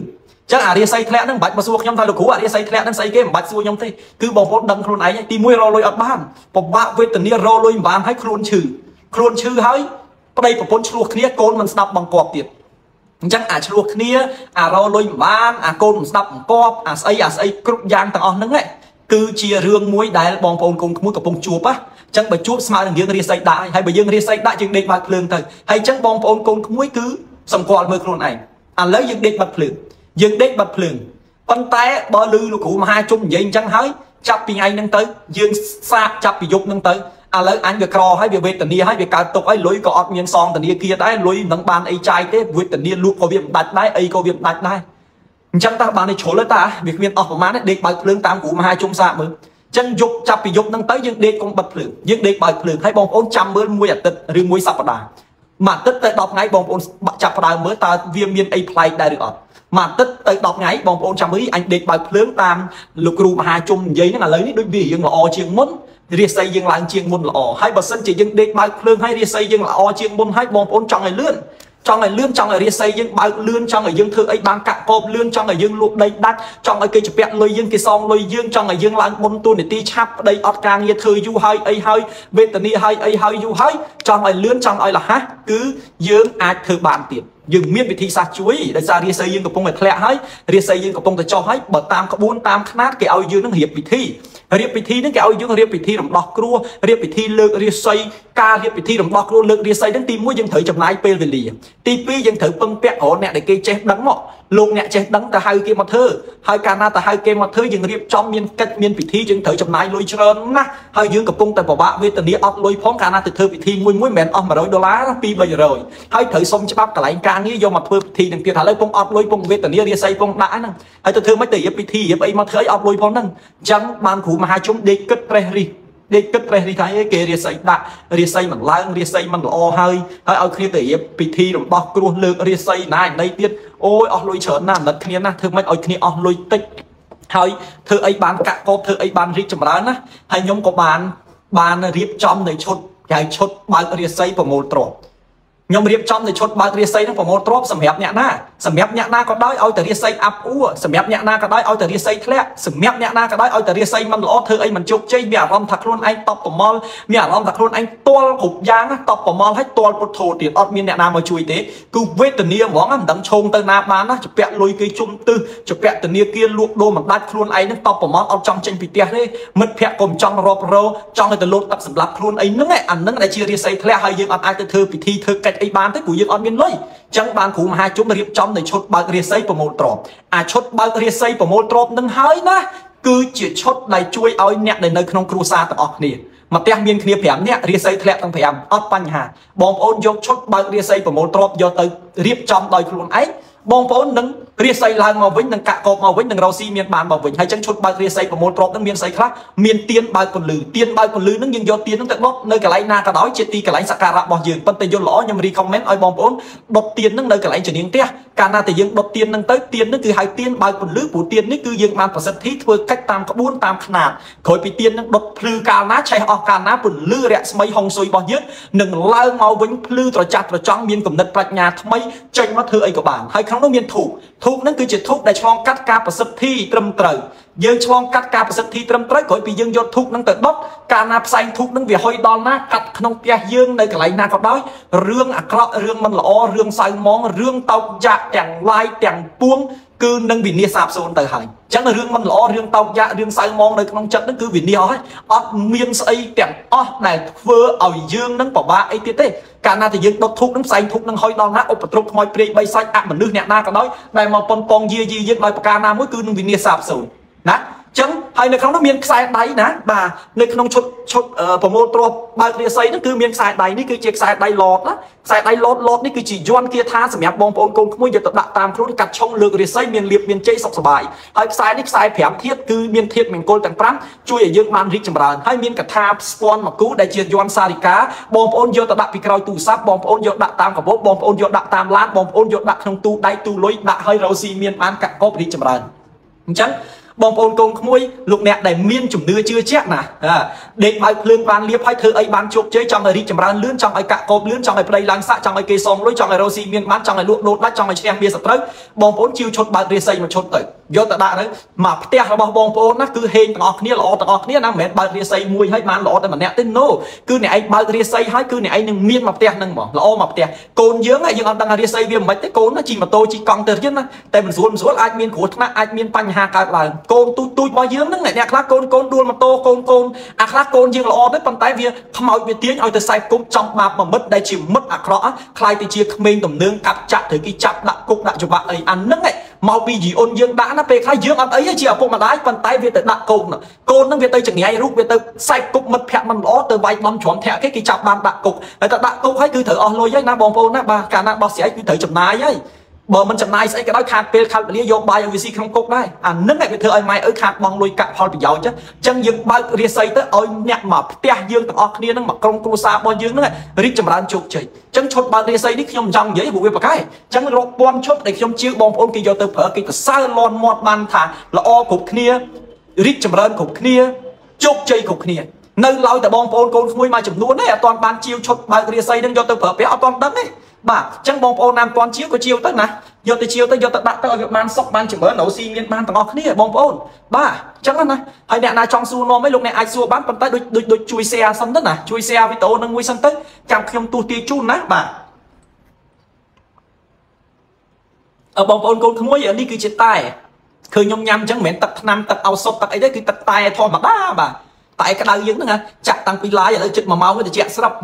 Speaker 1: ចឹងអារាសីធ្លាក់ហ្នឹងមិនបាច់មកសួរខ្ញុំថាលោកគ្រូអារាសីធ្លាក់ហ្នឹងស្អីគេមិនបាច់សួរខ្ញុំទេគឺបងប្អូនដឹងខ្លួនឯងទី1រលុយអត់បានពិបាកវេទនារលុយមិនបានហើយខ្លួនឈឺហើយប្តីប្រពន្ធឆ្លោះគ្នាកូនមិនស្ដាប់បង្គាប់ទៀតអញ្ចឹងអាឆ្លោះគ្នាអារលុយមិនបានអាកូនមិនស្ដាប់បង្គាប់អាស្អីគ្រប់យ៉ាងទាំងអស់ហ្នឹងគឺជារឿងមួយដែលបងប្អូនកូនក្មួយកំពុងជួបអញ្ចឹងបើជួបស្មើនឹងយើងរាសីដាក់ហើយបើយើងរាសីដាក់យើងដេកបើកភ្លើងទៅហើយអញ្ចឹងបងប្អូនកូនក្មួយគឺសម្គាល់មើលខ្លួនឯងឥឡូវយើងដេកបាត់ភ្លើងប៉ុន្តែបើលឺលោកគ្រូមហាជុំនិយាយអញ្ចឹងហើយចាប់ពីថ្ងៃហ្នឹងទៅយើងសាកចាប់ពីយប់ហ្នឹងទៅឥឡូវអញវាក្រហើយវាវេទនាហើយវាកើតទុកហើយលុយក៏អត់មានសងធនាគារដែរលុយមិនបានអីចាយទេវេទនាលក់ក៏វាមិនដាច់ដែរអីក៏វាមិនដាច់ដែរអញ្ចឹងតើបានតែជ្រុលទៅតាវាគ្មានអស់ប្រមាណទេដេកបើកភ្លើងតាមគ្រូមហាជុំសាកមើលអញ្ចឹងយប់ចាប់ពីយប់ហ្នឹងទៅយើងដេកកុំបិទភ្លើងយើងដេកបើកភ្លើងហើយបងប្អូនចាំមើលមួយអាទិត្យឬមួយសប្តាហ៍មួយអាទិត្យទៅ10ថ្ងៃបងប្អូនចាប់ផ្ដើមមើលតើវាមានអីប្លែកដែរឬអត់មួយអាទិត្យទៅ10ថ្ងៃបងប្អូនចាំមើលអញដេកបើកភ្លើងតាមលោកគ្រូមហាជុំនិយាយហ្នឹងឥឡូវនេះដូចវាយើងល្អជាងមុនរាសីយើងឡើងជាងមុនល្អហើយបើសិនជាយើងដេកបើកភ្លើងហើយរាសីយើងល្អជាងមុនហើយបងប្អូនចង់ឲ្យលឿនចង់ឲ្យរាសីយើងបើកលឿនចង់ឲ្យយើងធ្វើអីបានកាក់កបលឿនចង់ឲ្យយើងលក់ដីដាច់ចង់ឲ្យគេជពាក់លុយយើងគេសងលុយយើងចង់ឲ្យយើងឡើងបុណ្យទូនាទីឆាប់ប្តីអត់ការងារធ្វើយូរហើយអីហើយវេទនាហើយអីហើយយូរហើយចង់ឲ្យលឿនចង់ឲ្យលះគឺយើងអាចធ្វើបានទៀតយើងមានវិធីសាស្ត្រជួយដោយសាររាសីយើងកំពុងតែធ្លាក់ហើយរាសីយើងកំពុងតែចុះហើយបើតាមក្បួនតាមខ្នាតគេឲ្យយើងនឹងរៀបពិធីហ្នឹងគេឲ្យយើងរៀបពិធីរំដោះគ្រោះរៀបពិធីលើករាសីការរៀបពិធីរំដោះគ្រោះលើករាសីហ្នឹងទី1យើងត្រូវចំណាយពេលវេលាទី2យើងត្រូវពឹងពាក់រកអ្នកដែលគេចេះដឹងមកលោកអ្នកចេះដឹងទៅហៅគេមកធ្វើហើយកាលណាទៅហៅគេមកធ្វើយើងរៀបចំមានកិច្ចមានពិធីយើងត្រូវចំណាយលុយច្រើនណាស់ហើយយើងកំពុងតែពិបាកវេទនាអត់លុយផងកាលណាទៅធ្វើពិធីមួយមិនមែនអស់$100 $200ហើយត្រូវសុំច្បាប់កន្លែងការងារយកមកធ្វើពិធីនឹងទៀតឥឡូវពងអត់លុយពងវេទនារាសីពងដាក់ហ្នឹងហើយទៅធ្វើមិនទៅរៀបពិធីរៀបអីមកធ្វើអីអត់លុយផងហ្នឹងអញ្ចឹងបានគ្រូមហាជុំដេកគិតត្រេះរិះថាគេរាសីដាក់រាសីមិនឡើងរាសីមិនល្អហើយឲ្យគ្នាទៅរៀបពិធីរំដោះគ្រោះលើករាសីណាណីទៀតអូយអស់លុយច្រើនណាស់អាណិតគ្នាណាធ្វើម៉េចឲ្យគ្នាអស់លុយតិចហើយធ្វើអីបានកាក់កបធ្វើអីបានរីកចម្រើនណាហើយខ្ញុំក៏បានរៀបចំនៅឈុតគេហៅឈុតបើករាសីប្រមូលទ្រព្យខ្ញុំរៀបចំនៅឈុតបើករាសីនឹងប្រមូលទ្រព្យសម្រាប់អ្នកណាក៏ដោយឲ្យតែរាសីអាប់អួរសម្រាប់អ្នកណាក៏ដោយឲ្យតែរាសីធ្លាក់សម្រាប់អ្នកណាក៏ដោយឲ្យតែរាសីមិនល្អធ្វើអីមិនជោគជ័យមានអារម្មណ៍ថាខ្លួនឯងតបប្រមល់មានអារម្មណ៍ថាខ្លួនឯងទាល់គ្រប់យ៉ាងតបប្រមល់ហើយទាល់ពុទ្ធោទៀតអត់មានអ្នកណាមកជួយទេគឺវេទនាហ្មងមិនដឹងឈោងទៅណាបានណាជពាក់លុយគេជុំទឹះជពាក់ធនាគារលក់ដូរមិនដាច់ខ្លួនឯងនឹងតបប្រមល់អត់ចង់ចេញពីផ្ទះទេមិត្តភ័ក្តិក៏មិនចង់រាប់រោចង់ឲ្យទៅលោតទឹកសម្រាប់ខ្លួនអីហ្នឹងអាហ្នឹងដែលជារាសីធ្លាក់ហើយយើងអត់អាចទៅធ្វើពិធីធ្វើកិច្ចអីបានទេព្រោះយើងអត់មានលុយអញ្ចឹងបានគ្រូមហាជុំរៀបចំនៅឈុតបើករាសីប្រមូលទ្រព្យអាឈុតបើករាសីប្រមូលទ្រព្យនឹងហើយណាគឺជាឈុតដែលជួយឲ្យអ្នកដែលនៅក្នុងគ្រួសារទាំងអស់គ្នាមកផ្ទះមានគ្នា5នាក់រាសីធ្លាក់ទាំង5អត់បញ្ហាបងប្អូនយកឈុតបើករាសីប្រមូលទ្រព្យយកទៅរៀបចំដោយខ្លួនឯងបងប្អូននឹងរាសីឡើងមកវិញនឹងកាក់កបមកវិញនឹងរកស៊ីមានបានមកវិញហើយចឹងឈុតបើករាសីប្រមូលទ្រព្យនឹងមានស្អីខ្លះមានទៀនបើកពន្លឺនឹងយើងយកទៀននឹងទៅដុតនៅកន្លែងណាក៏ដោយជាទីកន្លែងសក្ការៈរបស់យើងប៉ុន្តែយល់ល្អខ្ញុំ recommend ឲ្យបងប្អូនដុតទៀននឹងនៅកន្លែងជំនាងផ្ទះកាលណាតែយើងដុតទៀននឹងទៅទៀននឹងគឺហៅទៀនបើកពន្លឺព្រោះទៀននេះគឺយើងបានប្រសិទ្ធិធ្វើកិច្ចតាមក្បួនតាមខ្នាតក្រោយពីទៀននឹងដុតភ្លឺកាលណាឆេះអស់កាលណាពន្លឺរស្មីហុងស៊ុយរបស់យើងនឹងឡើងមកវិញភ្លឺត្រចះត្រចង់មានគំនិតប្រាជ្ញាថ្មីចេញមកធ្វើអីក៏បានហើយក្នុងនោះមានធូបហ្នឹងគឺជាធូបដែលឆ្លងកាត់ការប្រសិទ្ធិត្រឹមត្រូវយើងឆ្លងកាត់ការប្រសិទ្ធិត្រឹមត្រូវក្រោយពីយើងយកធូបហ្នឹងទៅដុតកាលណាផ្សែងធូបហ្នឹងវាហុយដល់ណាកាត់ក្នុងផ្ទះយើងនៅកន្លែងណាក៏ដោយរឿងអាក្រក់រឿងមិនល្អរឿងសៅហ្មងរឿងតោកយ៉ាក់ទាំងឡាយទាំងពួងគឺនឹងវិនាសសាបសូន្យទៅហើយអញ្ចឹងរឿងមិនល្អរឿងតោកយ៉ាក់រឿងសៅហ្មងនៅក្នុងចិត្តហ្នឹងគឺវិនាសហើយអត់មានស្អីទាំងអស់ដែលធ្វើឲ្យយើងនឹងពិបាកអីទៀតទេកាលណាតែយើងដុតធូបហ្នឹងផ្សែងធូបហ្នឹងហុយដល់ណាឧបទ្រពខ្មោចព្រាយបីសាច់អមនុស្សអ្នកណាក៏ដោយដែលមកប៉ុនប៉ងយាយើងដោយប្រការណាមួយគឺនឹងវិនាសសាបសូន្យណាចឹងហើយនៅក្នុងនោះមានខ្សែដៃណាបាទនៅក្នុងឈុតប្រមូលទ្រព្យបើករាសីហ្នឹងគឺមានខ្សែដៃនេះគឺជាខ្សែដៃឡតណាខ្សែដៃឡតនេះគឺជាយន្តគាថាសម្រាប់បងប្អូនកូនក្មួយយកទៅដាក់តាមខ្លួនកាត់ឆុងលើករាសីមានលៀបមានជ័យសុខសប្បាយហើយខ្សែនេះខ្សែ5ធាតុគឺមានធាតុមង្គលទាំង5ជួយឲ្យយើងបានរីកចម្រើនហើយមានកថាស្ពាន់មួយគូដែលជាយន្តសារិកាបងប្អូនយកទៅដាក់ពីក្រោយទូរស័ព្ទបងប្អូនយកដាក់តាមកាបូបបងប្អូនយកដាក់តាមឡានបងប្អូនយកដាក់ក្នុងទូដៃទូលុយដាក់ឲ្យរោស៊ីមានបានកាក់កបរីកចម្រើនអញ្ចឹងបងប្អូនកូនក្មួយលោកអ្នកដែលមានជំនឿជឿជាក់ណាដេកបើកភ្លើងបានលៀបហើយធ្វើអីបានជោគជ័យចង់ឲ្យរីកចម្រើនលឿនចង់ឲ្យកាក់កោបលឿនចង់ឲ្យប្តីឡើងសាក់ចង់ឲ្យគេសមលុយចង់ឲ្យរស់ស៊ីមានបានចង់ឲ្យលក់ដូរដាច់ចង់ឲ្យឈ្នះមាសសត្រូវបងប្អូនជីវឈុតបើករាសីមួយឈុតទៅយកទៅដាក់ទៅមកផ្ទះរបស់បងប្អូនណាគឺហេងទាំងអស់គ្នាល្អទាំងអស់គ្នាណាមិនមែនបើករាសីមួយហើយបានល្អតែម្នាក់ទេ no គឺអ្នកឯងបើករាសីហើយគឺអ្នកឯងនឹងមានមកផ្ទះហ្នឹងហ្មងល្អមកផ្ទះកូនយើងយើងអត់ដឹងរាសីវាមិនខ្មិចទេកូនណាជិះម៉ូតូជិះកង់ទៅទៀតណាតែមិនស្រួលអាចមានគ្រោះថ្នាក់អាចមានបញ្ហាកើតឡើងកូនទូចរបស់យើងហ្នឹងអ្នកខ្លះកូនដួលម៉ូតូកូនអាខ្លះកូនយើងល្អទេប៉ុន្តែវាខ្មោចវាទាញឲ្យទៅខ្សែគុំចំបាបមួយមិត្តដែលជាមិត្តអាក្រក់ខ្លាយទៅជាក្មេងទំនើងកាប់ចាក់ត្រូវគេចាប់ដាក់គុកដាក់ច្បាប់អីអាហ្នឹងមកពីជីអូនយើងដាក់ណាពេលខ្លះយើងអត់អីទេជាឪពុកម្ដាយប៉ុន្តែវាទៅដាក់កូនហ្នឹងវាទៅចង្រៃរូបវាទៅខ្សែគុកមិត្តភក្តិមិនល្អទៅវាយបំជ្រាំធាក់គេចាប់បានដាក់គុកហើយទៅដាក់គុកហើយគឺត្រូវអស់លុយហើយណាបងប្អូនណាបាទកាលណាបោះស្រាយគឺត្រូវចំណាយហើយបើមិនចំណាយស្អីក៏ដោយខាតពេលខាតវេលាយកបាយឲ្យវាស៊ីក្នុងគុកដែរអាហ្នឹងឯងវាធ្វើឲ្យម៉ែអើខាតបងលុយកាក់ផលប្រយោជន៍អញ្ចឹងយើងបើករាសីទៅឲ្យអ្នកមកផ្ទះយើងទាំងអស់គ្នាហ្នឹងមកក្រុមគ្រួសាររបស់យើងហ្នឹងរីកចម្រើនជោគជ័យអញ្ចឹងឈុតបើករាសីនេះខ្ញុំចង់និយាយព្រោះវាប្រកែអញ្ចឹងរកពាន់ឈុតដែលខ្ញុំជឿបងប្អូនគេយកទៅប្រើគេទៅសើលន់មាត់បានថាល្អគ្រប់គ្នារីកចម្រើនគ្រប់គ្នាជោគជ័យគ្រប់គ្នានៅឡើយតែបងប្អូនកូនក្មួយមួយចំនួនទេអត់ទាន់បានជាវឈុតបើករាសីហ្នឹងយកទៅប្រើប្រាស់អត់ទាន់ដឹងទេបាទអញ្ចឹងបងប្អូនណាមិនទាន់ជាវក៏ជាវទៅណាយកទៅជាវទៅយកទៅដាក់ទៅឲ្យវាបានសុខបានចម្រើនរកស៊ីមានបានទាំងអស់គ្នាបងប្អូនបាទអញ្ចឹងណាហើយអ្នកណាចង់សួរនាំអីលោកអ្នកអាចសួរបានប៉ុន្តែដូចជួយ share សិនទៅណាជួយ share វីដេអូនឹងមួយសិនទៅចាំខ្ញុំទូទាយជូនណាបាទបងប្អូនកូនក្មួយនេះគឺជាតែឃើញខ្ញុំញ៉ាំអញ្ចឹងមិនមែនទឹកថ្នាំទឹកឱសថទឹកអីទេគឺទឹកតែធម្មតាបាទតែក្តៅយើងហ្នឹងចាក់តាំងពីឡាយឥឡូវជិត1ម៉ោងទៅជាក់ស្រាប់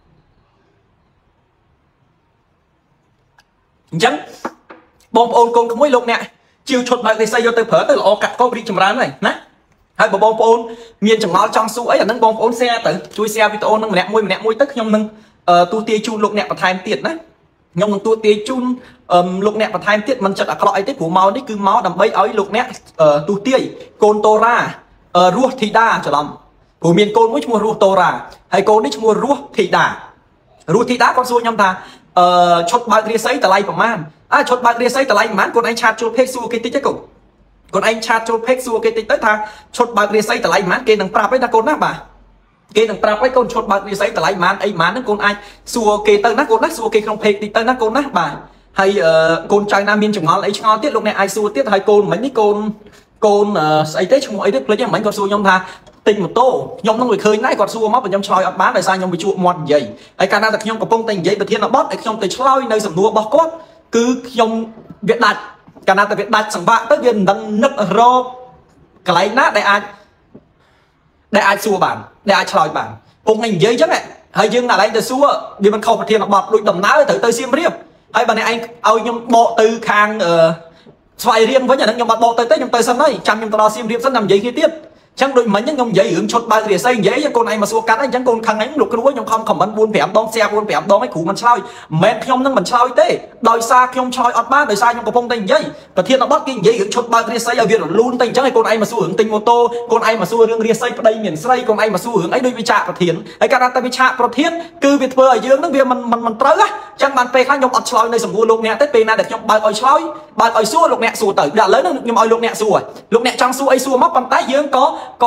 Speaker 1: អញ្ចឹងបងប្អូនកូនក្មួយលោកអ្នកជាវឈុតបើករាសីយកទៅប្រើទៅល្អកាត់កោបរីកចម្រើនហើយណាហើយបងប្អូនមានចម្ងល់ចង់សួរអីអាហ្នឹងបងប្អូន share ទៅជួយ share វីដេអូហ្នឹងម្នាក់មួយទៅខ្ញុំនឹងទូទាយជូនលោកអ្នកបន្ថែមទៀតណាខ្ញុំនឹងទូទាយជូនលោកអ្នកបន្ថែមទៀតមិនចិត្តអាក្រក់អីទេព្រោះមកនេះគឺមកដើម្បីឲ្យលោកអ្នកទូទាយកូនតូរ៉ារស់ធីតាច្រឡំព្រោះមានកូនមួយឈ្មោះរស់តូរ៉ាហើយកូននេះឈ្មោះរស់ធីតាគាត់សួរខ្ញុំថាឈុតបើករាសីតម្លៃប្រមាណឈុតបើករាសីតម្លៃប្រមាណកូនឯងឆាតចូល page សួរគេតិចទៅកូនឯងឆាតចូល page សួរគេតិចទៅថាឈុតបើករាសីតម្លៃប្រមាណគេនឹងប្រាប់ឯណាកូនណាបាទគេនឹងប្រាប់ឲ្យកូនឈុតបើករាសីតម្លៃប្រមាណអីប្រមាណហ្នឹងកូនអាចសួរគេទៅណាកូនណាសួរគេក្នុង page តិចទៅណាកូនណាបាទហើយកូនចៅណាមានចម្ងល់អីឆ្ងល់ទៀតលោកអ្នកអាចសួរទៀតហើយកូនមិញនេះកូនស្អីទេឈ្មោះអីទេភ្លេចហ្នឹងមិញគាត់សួរខ្ញុំថាទិញម៉ូតូខ្ញុំនឹងវាឃើញដែរគាត់សួរមកខ្ញុំឆ្លើយអត់បានដោយសារខ្ញុំវាជក់មាត់និយាយហើយកាលណាតែខ្ញុំកំពុងតែនិយាយប្រធានបទឲ្យខ្ញុំទៅឆ្លើយនៅសំណួររបស់គាត់គឺខ្ញុំវាដាច់កាលណាតែវាដាច់សង្វាក់ទៅវាមិនដឹងនឹករកកន្លែងណាដែលអាចសួរបានដែលអាចឆ្លើយបានពុកនឹងនិយាយអញ្ចឹងហើយយើងតែឯងទៅសួរវាមិនខុសប្រធានបទដូចដំណើរត្រូវទៅសៀមរាបហើយបើអ្នកឯងឲ្យខ្ញុំបកទៅខាងស្វាយរៀងវិញអាហ្នឹងខ្ញុំបាត់បកទៅខ្ញុំទៅសិនហើយចាំខ្ញុំទៅដល់សៀមរាបសិនតែនិយាយគ្នាទៀតចឹងដូចមិញខ្ញុំនិយាយរឿងឈុតបើករាសីនិយាយកូនឯងមកសួរកាត់អីចឹងកូនខឹងឯងលោកគ្រូខ្ញុំខំខមមិន 4-5 ដង share 4-5 ដងឲ្យគ្រូមិនឆ្លើយមិនមែនខ្ញុំនឹងមិនឆ្លើយទេដោយសារខ្ញុំឆ្លើយអត់បានដោយសារខ្ញុំកំពុងតែនិយាយប្រធានបទគេនិយាយរឿងឈុតបើករាសីឲ្យវារលូនទៅអញ្ចឹងឲ្យកូនឯងមកសួររឿងទិញម៉ូតូកូនឯងមកសួររឿងរាសីប្តីមានស្រីកូនឯងមកសួររឿងអីដូចវិចារប្រធានហើយកាលណាតែវិចារប្រធានគឺវាធ្វើឲ្យយើងនឹងវាមិនត្រូវហ៎ចឹងបានពេលខ្លះខ្ញុំអត់ឆ្លើយនៅសំណួរលោកអ្នកទេពេលណាដែលខ្ញុំបើកឲ្យឆ្លើយបើកឲ្យសួរលោកអ្នកសួរទៅដល់ឥឡូវហ្នឹងខ្ញុំឲ្យលោកអ្នកសួរលោកអ្នកចង់សួរអីសួរមកប៉ុន្តែយើងក៏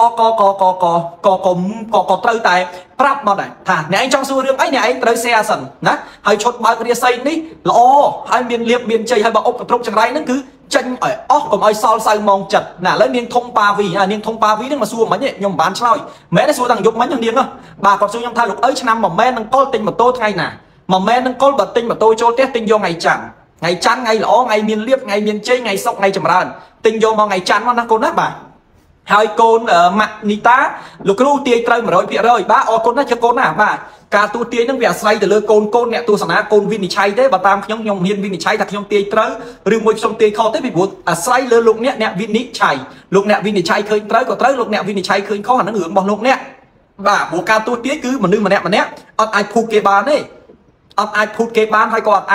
Speaker 1: ត្រូវតែប្រាប់មកដែរថាអ្នកឯងចង់សួររឿងអីអ្នកឯងត្រូវ share សិនណាហើយឈុតបើករាសីនេះល្អហើយមានលៀបមានជ័យហើយបើអុកកន្ទ្រុកចង្រៃហ្នឹងគឺចេញឲ្យអស់កុំឲ្យសល់សៅម៉ងចិត្តណាឥឡូវនាងធំប៉ាវីនាងធំប៉ាវីហ្នឹងមកសួរមិញខ្ញុំមិនបានឆ្លើយមិនមែនទេសួរតាំងយប់មិញនាងបាទគាត់សួរខ្ញុំថាលោកអើយឆ្នាំ1ម៉ែននឹងកុលទិញម៉ូតូថ្ងៃណា1ម៉ែននឹងកុលបើទិញម៉ូតូចូលផ្ទះទិញយកថ្ងៃច័ន្ទថ្ងៃល្អថ្ងៃមានលៀបថ្ងៃមានជ័យថ្ងៃសុខថ្ងៃចម្រើនទិញយកមកថ្ងៃច័ន្ទមកណាកូនណាបាទហើយកូនម៉ាក់នីតាលោកគ្រូទាយត្រូវ 100% បាទអរគុណណាស់ជើកូនណាបាទការទូទាយហ្នឹងវាអាស្រ័យទៅលើកូនអ្នកទស្សនាកូនវិនិច្ឆ័យទេបើតាមខ្ញុំហ៊ានវិនិច្ឆ័យថាខ្ញុំទាយត្រូវឬមួយខ្ញុំទាយខុសទេពីព្រោះអាស្រ័យលើលោកអ្នកវិនិច្ឆ័យលោកអ្នកវិនិច្ឆ័យឃើញត្រូវក៏ត្រូវលោកអ្នកវិនិច្ឆ័យឃើញខុសអាហ្នឹងរឿងរបស់លោកអ្នកបាទព្រោះការទូទាយគឺមនុស្សម្នាក់អត់អាចភូតគេបានទេអត់អាចភូតគេបានហើយក៏អត់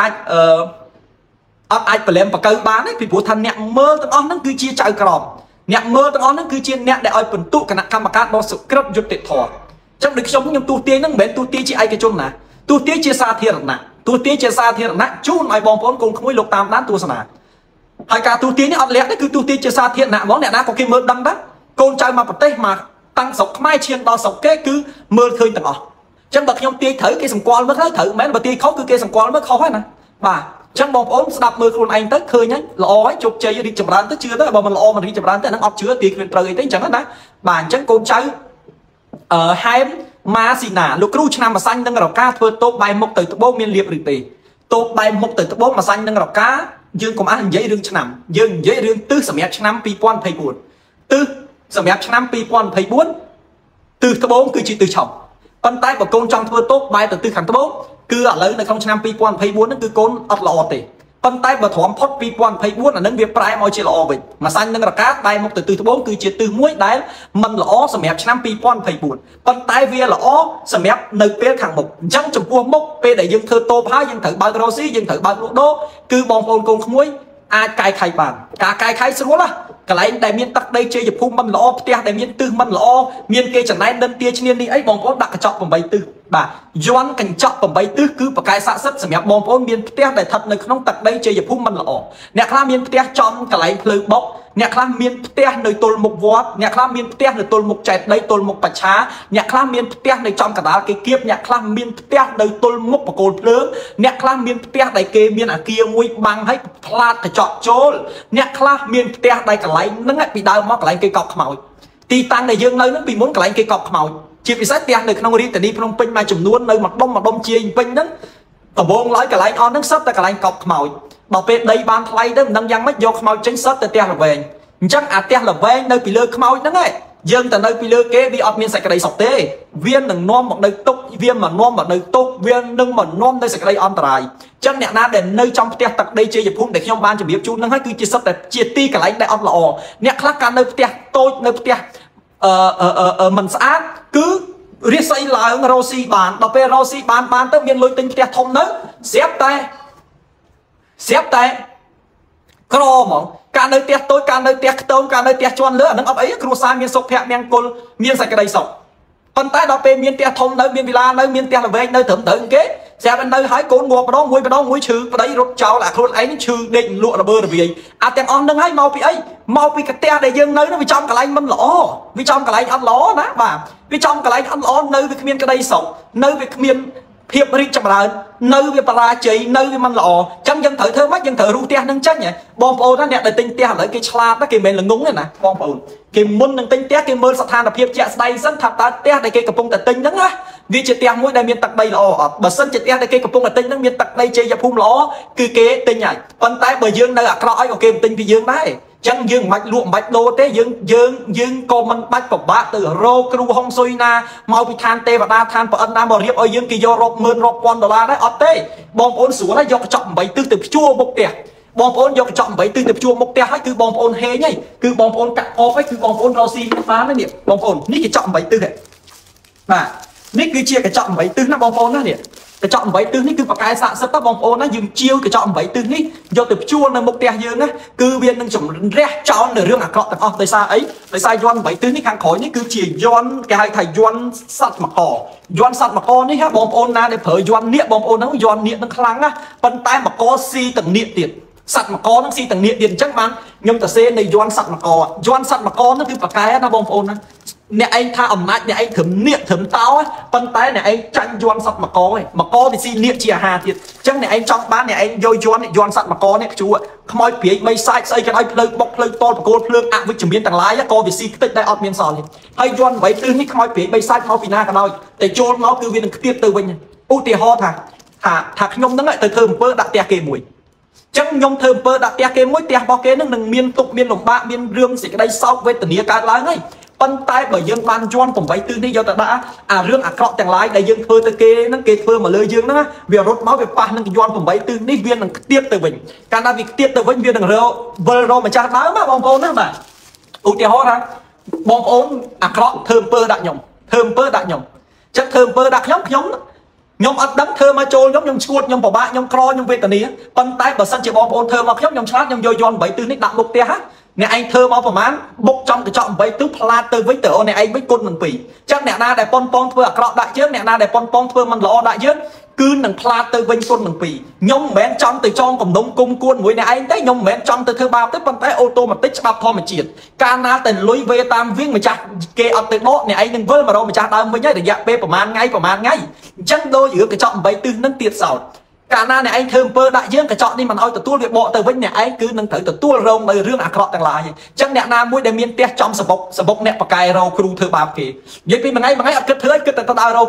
Speaker 1: អាចប្រឡែមបកើបានទេពីព្រោះថាអ្នកមើលទាំងអស់ហ្នឹងគឺជាចៅក្រមអ្នកមើលទាំងអស់ហ្នឹងគឺជាអ្នកដែលឲ្យបន្ទុកគណៈកម្មការដ៏សុក្រិតយុត្តិធម៌អញ្ចឹងដូចខ្ញុំទូទាយហ្នឹងមិនមែនទូទាយជាឯកជនណាទូទាយជាសាធារណៈជូនឲ្យបងប្អូនកូនក្មួយលោកតាមដានទស្សនាហើយការទូទាញនេះអត់លះទេគឺទូទាញជាសាធារណៈហ្មងអ្នកណាក៏គេមើលដឹងដែរកូនចៅមកប្រទេសមកតាំងស្រុកខ្មែរឈានដល់ស្រុកគេគឺមើលឃើញទាំងអស់អញ្ចឹងបើខ្ញុំទាញត្រូវគេសម្គាល់មើលត្រូវមិនមែនបើទាញខុសគឺគេសម្គាល់មើលខុសហើយណាបាទអញ្ចឹងបងប្អូនស្ដាប់មើលខ្លួនឯងទៅឃើញហើយល្អហើយជោគជ័យរីកចម្រើនទៅជឿទៅបើមិនល្អមិនរីកចម្រើនទៅហ្នឹងអត់ជឿទាញគ្មានត្រូវអីទេអញ្ចឹងណាបាទអញ្ចឹងកូនចៅហែមម៉ាស៊ីណាលោកគ្រូឆ្នាំម្សាញ់នឹងរកាធ្វើតូបបែរមុខទៅត្បូងមានលៀបឬទេតូបបែរមុខទៅត្បូងម្សាញ់នឹងរកាយើងកុំអាននិយាយរឿងឆ្នាំយើងនិយាយរឿងទិសសម្រាប់ឆ្នាំ2024ទិសសម្រាប់ឆ្នាំ2024ទិសត្បូងគឺជាទិសឆុងប៉ុន្តែបើកូនចង់ធ្វើតូបបែរទៅទិសខាងត្បូងគឺឥឡូវនៅក្នុងឆ្នាំ2024ហ្នឹងគឺកូនអត់ល្អទេប៉ុន្តែបើទ្រាំផុត2024អានឹងវាប្រែមកជាល្អវិញម្សាញ់នឹងរកាបែរមុខទៅទិសត្បូងគឺជាទិសមួយដែលមិនល្អសម្រាប់ឆ្នាំ2024ប៉ុន្តែវាល្អសម្រាប់នៅពេលខាងមុខអញ្ចឹងចំពោះមុខពេលដែលយើងធ្វើតូបហើយយើងត្រូវបើករ៉ូស៊ីយើងត្រូវបើកលក់ដូរគឺបងប្អូនកូនក្មួយអាចកែខៃបានការកែខៃស្រួលណាកន្លែងដែលមានទឹកដីជ័យភូមិមិនល្អផ្ទះដែលមានទិសមិនល្អមានគេចំណែនដិនទាឈ្នាននេះអីបងប្អូនដាក់កញ្ចក់8ទិសបាទយន់កញ្ចក់8ទិសគឺបកាយស័ក្តិសិទ្ធិសម្រាប់បងប្អូនមានផ្ទះដែលស្ថិតនៅក្នុងទឹកដីជ័យភូមិមិនល្អអ្នកខ្លះមានផ្ទះចំកន្លែងភ្លើងបុកអ្នកខ្លះមានផ្ទះនៅទល់មុខវត្តអ្នកខ្លះមានផ្ទះនៅទល់មុខចេតិយទល់មុខបច្ឆាអ្នកខ្លះមានផ្ទះនៅចំកណ្ដាលគេគៀបអ្នកខ្លះមានផ្ទះនៅទល់មុខបកូលភ្លើងអ្នកខ្លះមានផ្ទះដែលគេមានអាគារមួយបាំងឲ្យផ្លាតកញ្ចក់ចូលអ្នកខ្លះមានផ្ទះដែលកន្លែងហ្នឹងពីដើមមកកន្លែងគេកប់ខ្មោចទីតាំងដែលយើងនៅហ្នឹងពីមុនកន្លែងគេកប់ខ្មោចជាពិសេសផ្ទះនៅក្នុងរាជធានីភ្នំពេញមួយចំនួននៅម្ដុំជាយពេញហ្នឹងដំបងឡើយកន្លែងអស់ហ្នឹងសិតតែកន្លែងកប់ខ្មោចដល់ពេលដីបានថ្លៃទៅមិនដឹងយ៉ាងម៉េចយកខ្មោចចេញសិតតែផ្ទះល្វែងអញ្ចឹងអាផ្ទះល្វែងនៅពីលើខ្មោចហ្នឹងឯងយើងទៅនៅពីលើគេវាអត់មានសេចក្តីសុខទេវានឹងនាំមកនៅទុកវាមិននាំមកនៅទុកវានឹងមកនាំនៅសេចក្តីអន្តរាយអញ្ចឹងអ្នកណាដែលនៅចំផ្ទះទឹកដីជ័យភូមិដែលខ្ញុំបានជម្រាបជូនហ្នឹងហើយគឺជាសិតតែជាទីកន្លែងដែលអត់ល្អអ្នកខ្លះកាន់នៅផ្ទះតូចនៅផ្ទះមិនស្អាតគឺរាសីឡើងរ៉ូស៊ីបានដល់ពេលរ៉ូស៊ីបានទៅមានលុយទិញផ្ទះធំនៅស្រាប់តែក្រហ្មងការនៅផ្ទះតូចការនៅផ្ទះខ្ទមការនៅផ្ទះជាន់លើអានឹងអត់អីគ្រួសារមានសុខភ័ក្រមង្គលមានសេចក្តីសុខប៉ុន្តែដល់ពេលមានផ្ទះធំនៅមានវិឡានៅមានផ្ទះល្វែងនៅត្រឹមត្រូវគេស្រាប់តែនៅហើយកូនងាប់ម្ដងមួយឈឺប្តីរត់ចោលអាខ្លួនឯងឈឺដេកលក់របឺរវាយអាទាំងអស់នឹងហើយមកពីអីមកពីផ្ទះដែលយើងនៅវាចំកន្លែងមិនល្អវាចំកន្លែងអត់ល្អណាបាទវាចំកន្លែងអត់ល្អនៅវាគ្មានក្តីសុខនៅវាគ្មានភាពរីកចម្រើននៅវាបរាជ័យនៅវាមិនល្អអញ្ចឹងយើងត្រូវធ្វើម៉េចយើងត្រូវរុះផ្ទះនឹងចេញបងប្អូនណាអ្នកដែលទិញផ្ទះឥឡូវគេឆ្លាតណាគេមិនល្ងងទេណាបងប្អូនគេមុននឹងទិញផ្ទះគេមើលស្ថានភាពជាក់ស្ដែងសិនថាតើផ្ទះដែលគេកំពុងតែទិញហ្នឹងណាវាជាផ្ទះមួយដែលមានទឹកដីល្អអត់បើសិនជាផ្ទះដែលគេកំពុងតែទិញហ្នឹងមានទឹកដីជ័យភូមិល្អគឺគេទិញហើយប៉ុន្តែបើយើងនៅអាក្រក់អីក៏គេមិនទិញពីយើងដែរចឹងយើងមិនបាច់លក់មិនបាច់ដូរទេយើងក៏មិនបាច់ពិបាកទៅរកគ្រូហុងស៊ុយណាមកពីឋានទេវតាឋានប្រអិនណាមករៀបឲ្យយើងគេយករាប់ម៉ឺនរាប់ពាន់ដុល្លារដែរអត់ទេបងប្អូនស្រួលហើយយកកញ្ចក់8ទិសទៅព្យួរមុខផ្ទះបងប្អូនយកកញ្ចក់8ទិសទៅព្យួរមុខផ្ទះហើយគឺបងប្អូនហេងហើយគឺបងប្អូនកាក់កបហើយគឺបងប្អូនរកស៊ីបានហើយនេះបងប្អូននេះកញ្ចក់8ទិសបាទនេះគឺជាកញ្ចក់8ទិសណាបងប្អូនណានេះកញ្ចក់8ទិសនេះគឺបកាយស័ក្តិសិទ្ធិបងប្អូនណាយើងជាវកញ្ចក់8ទិសនេះយកទៅព្យួរនៅមុខផ្ទះយើងណាគឺវានឹងជំរះចោលនៅរឿងអាក្រក់ទាំងអស់ដោយសារអីដោយសារយ័ន្ត8ទិសនេះខាងក្រោយនេះគឺជាយន្តគេហៅថាយន្តសត្វមកយន្តសត្វមកនេះបងប្អូនណាដែលប្រើយន្តនាគបងប្អូនហ្នឹងយន្តនាគនឹងខ្លាំងណាប៉ុន្តែមកស៊ីទាំងនាគទៀតសត្វមកហ្នឹងស៊ីទាំងនាគទៀតអញ្ចឹងបានខ្ញុំទៅសេនៃយន្តសត្វមកយន្តសត្វមកហ្នឹងគឺបកាយណាបងប្អូនណាអ្នកឯងថាអំណាចអ្នកឯងត្រឹមនាគត្រឹមតោប៉ុន្តែអ្នកឯងចាញ់យន់សត្វមកឯងមកវាស៊ីនាគជាអាហារទៀតអញ្ចឹងអ្នកឯងចង់បានអ្នកឯងយកយន់សត្វមកនេះជួខ្មោចព្រាយបីសាច់ស្អីក៏ឲ្យភ្លើងបុកភ្លើងតលបកូលភ្លើងអវិជ្ជមានទាំងឡាយក៏វាស៊ីខ្ទេចដែរអត់មានសល់ទេហើយយន់8ទិសនេះខ្មោចព្រាយបីសាច់មកពីណាក៏ដោយតែចូលមកគឺវានឹងខ្ទាបទៅវិញឧទាហរណ៍ថាខ្ញុំហ្នឹងទៅធ្វើអំពើដាក់ផ្ទះគេមួយចឹងខ្ញុំធ្វើអំពើដាក់ផ្ទះគេមួយផ្ទះរបស់គេនឹងមានទុកមានលំបាកមានរឿងសេចក្តីសោកវេទនាកើតឡើងហើយប៉ុន្តែបើយើងបានជន់8ទិសនេះយកទៅដាក់អារឿងអាក្រក់ទាំងឡាយដែលយើងធ្វើទៅគេហ្នឹងគេធ្វើមកលើយើងហ្នឹងវារត់មកវាប៉ះនឹងយន់8ទិសនេះវានឹងខ្ទាបទៅវិញកាលណាវាខ្ទាបទៅវិញវានឹងវិលរកម្ចាស់ដើមណាបងប្អូនណាបាទឧទាហរណ៍ថាបងប្អូនអាក្រក់ធ្វើអំពើដាក់ខ្ញុំធ្វើអំពើដាក់ខ្ញុំចឹងធ្វើអំពើដាក់ខ្ញុំអត់ដឹងធ្វើមកចូលខ្ញុំឈួតខ្ញុំពិបាកខ្ញុំក្រខ្ញុំវេទនាប៉ុន្តែបើសិនជាបងប្អូនធ្វើមកខ្ញុំឆ្លាតខ្ញុំយកយន់8ទិសនេះដាក់មុខផ្ទះហ่ะអ្នកឯងធ្វើមកប្រហែលបុកចំកញ្ចក់8ទិសផ្លាតទៅវិញទៅអូនអ្នកឯងវិញគុណនឹង2អញ្ចឹងអ្នកណាដែលប៉ុនប៉ងធ្វើអាក្រក់ដាក់យើងអ្នកណាដែលប៉ុនប៉ងធ្វើមិនល្អដាក់យើង cứ nâng pha tới vinh quân nâng pì nhông mẹn trong từ trong cầm nông cung cuốn mũi này anh đấy nhông mẹn trong từ thứ ba tới bàn tay ô tô mà tích đạp thôi mà triệt cana tình lối về tam viên mà chặt kê ở từ đó này anh đừng vơi mà đâu mà chặt đau với nhá để dẹp bê của man ngay chân đôi giữa cái chọn bảy tư nâng tiệt sầu cana này anh thơm pơ đại dương cái chọn đi mà nói từ tua việc bộ từ vinh này anh cứ nâng thử từ tua rồng từ riêng cọ tăng lại chân nẹt nam mũi để miên tét trong sập bọc nẹt bạc cài rau kêu thơ bạc kì vậy vì mà ngay ở kết thới kết từ tao rau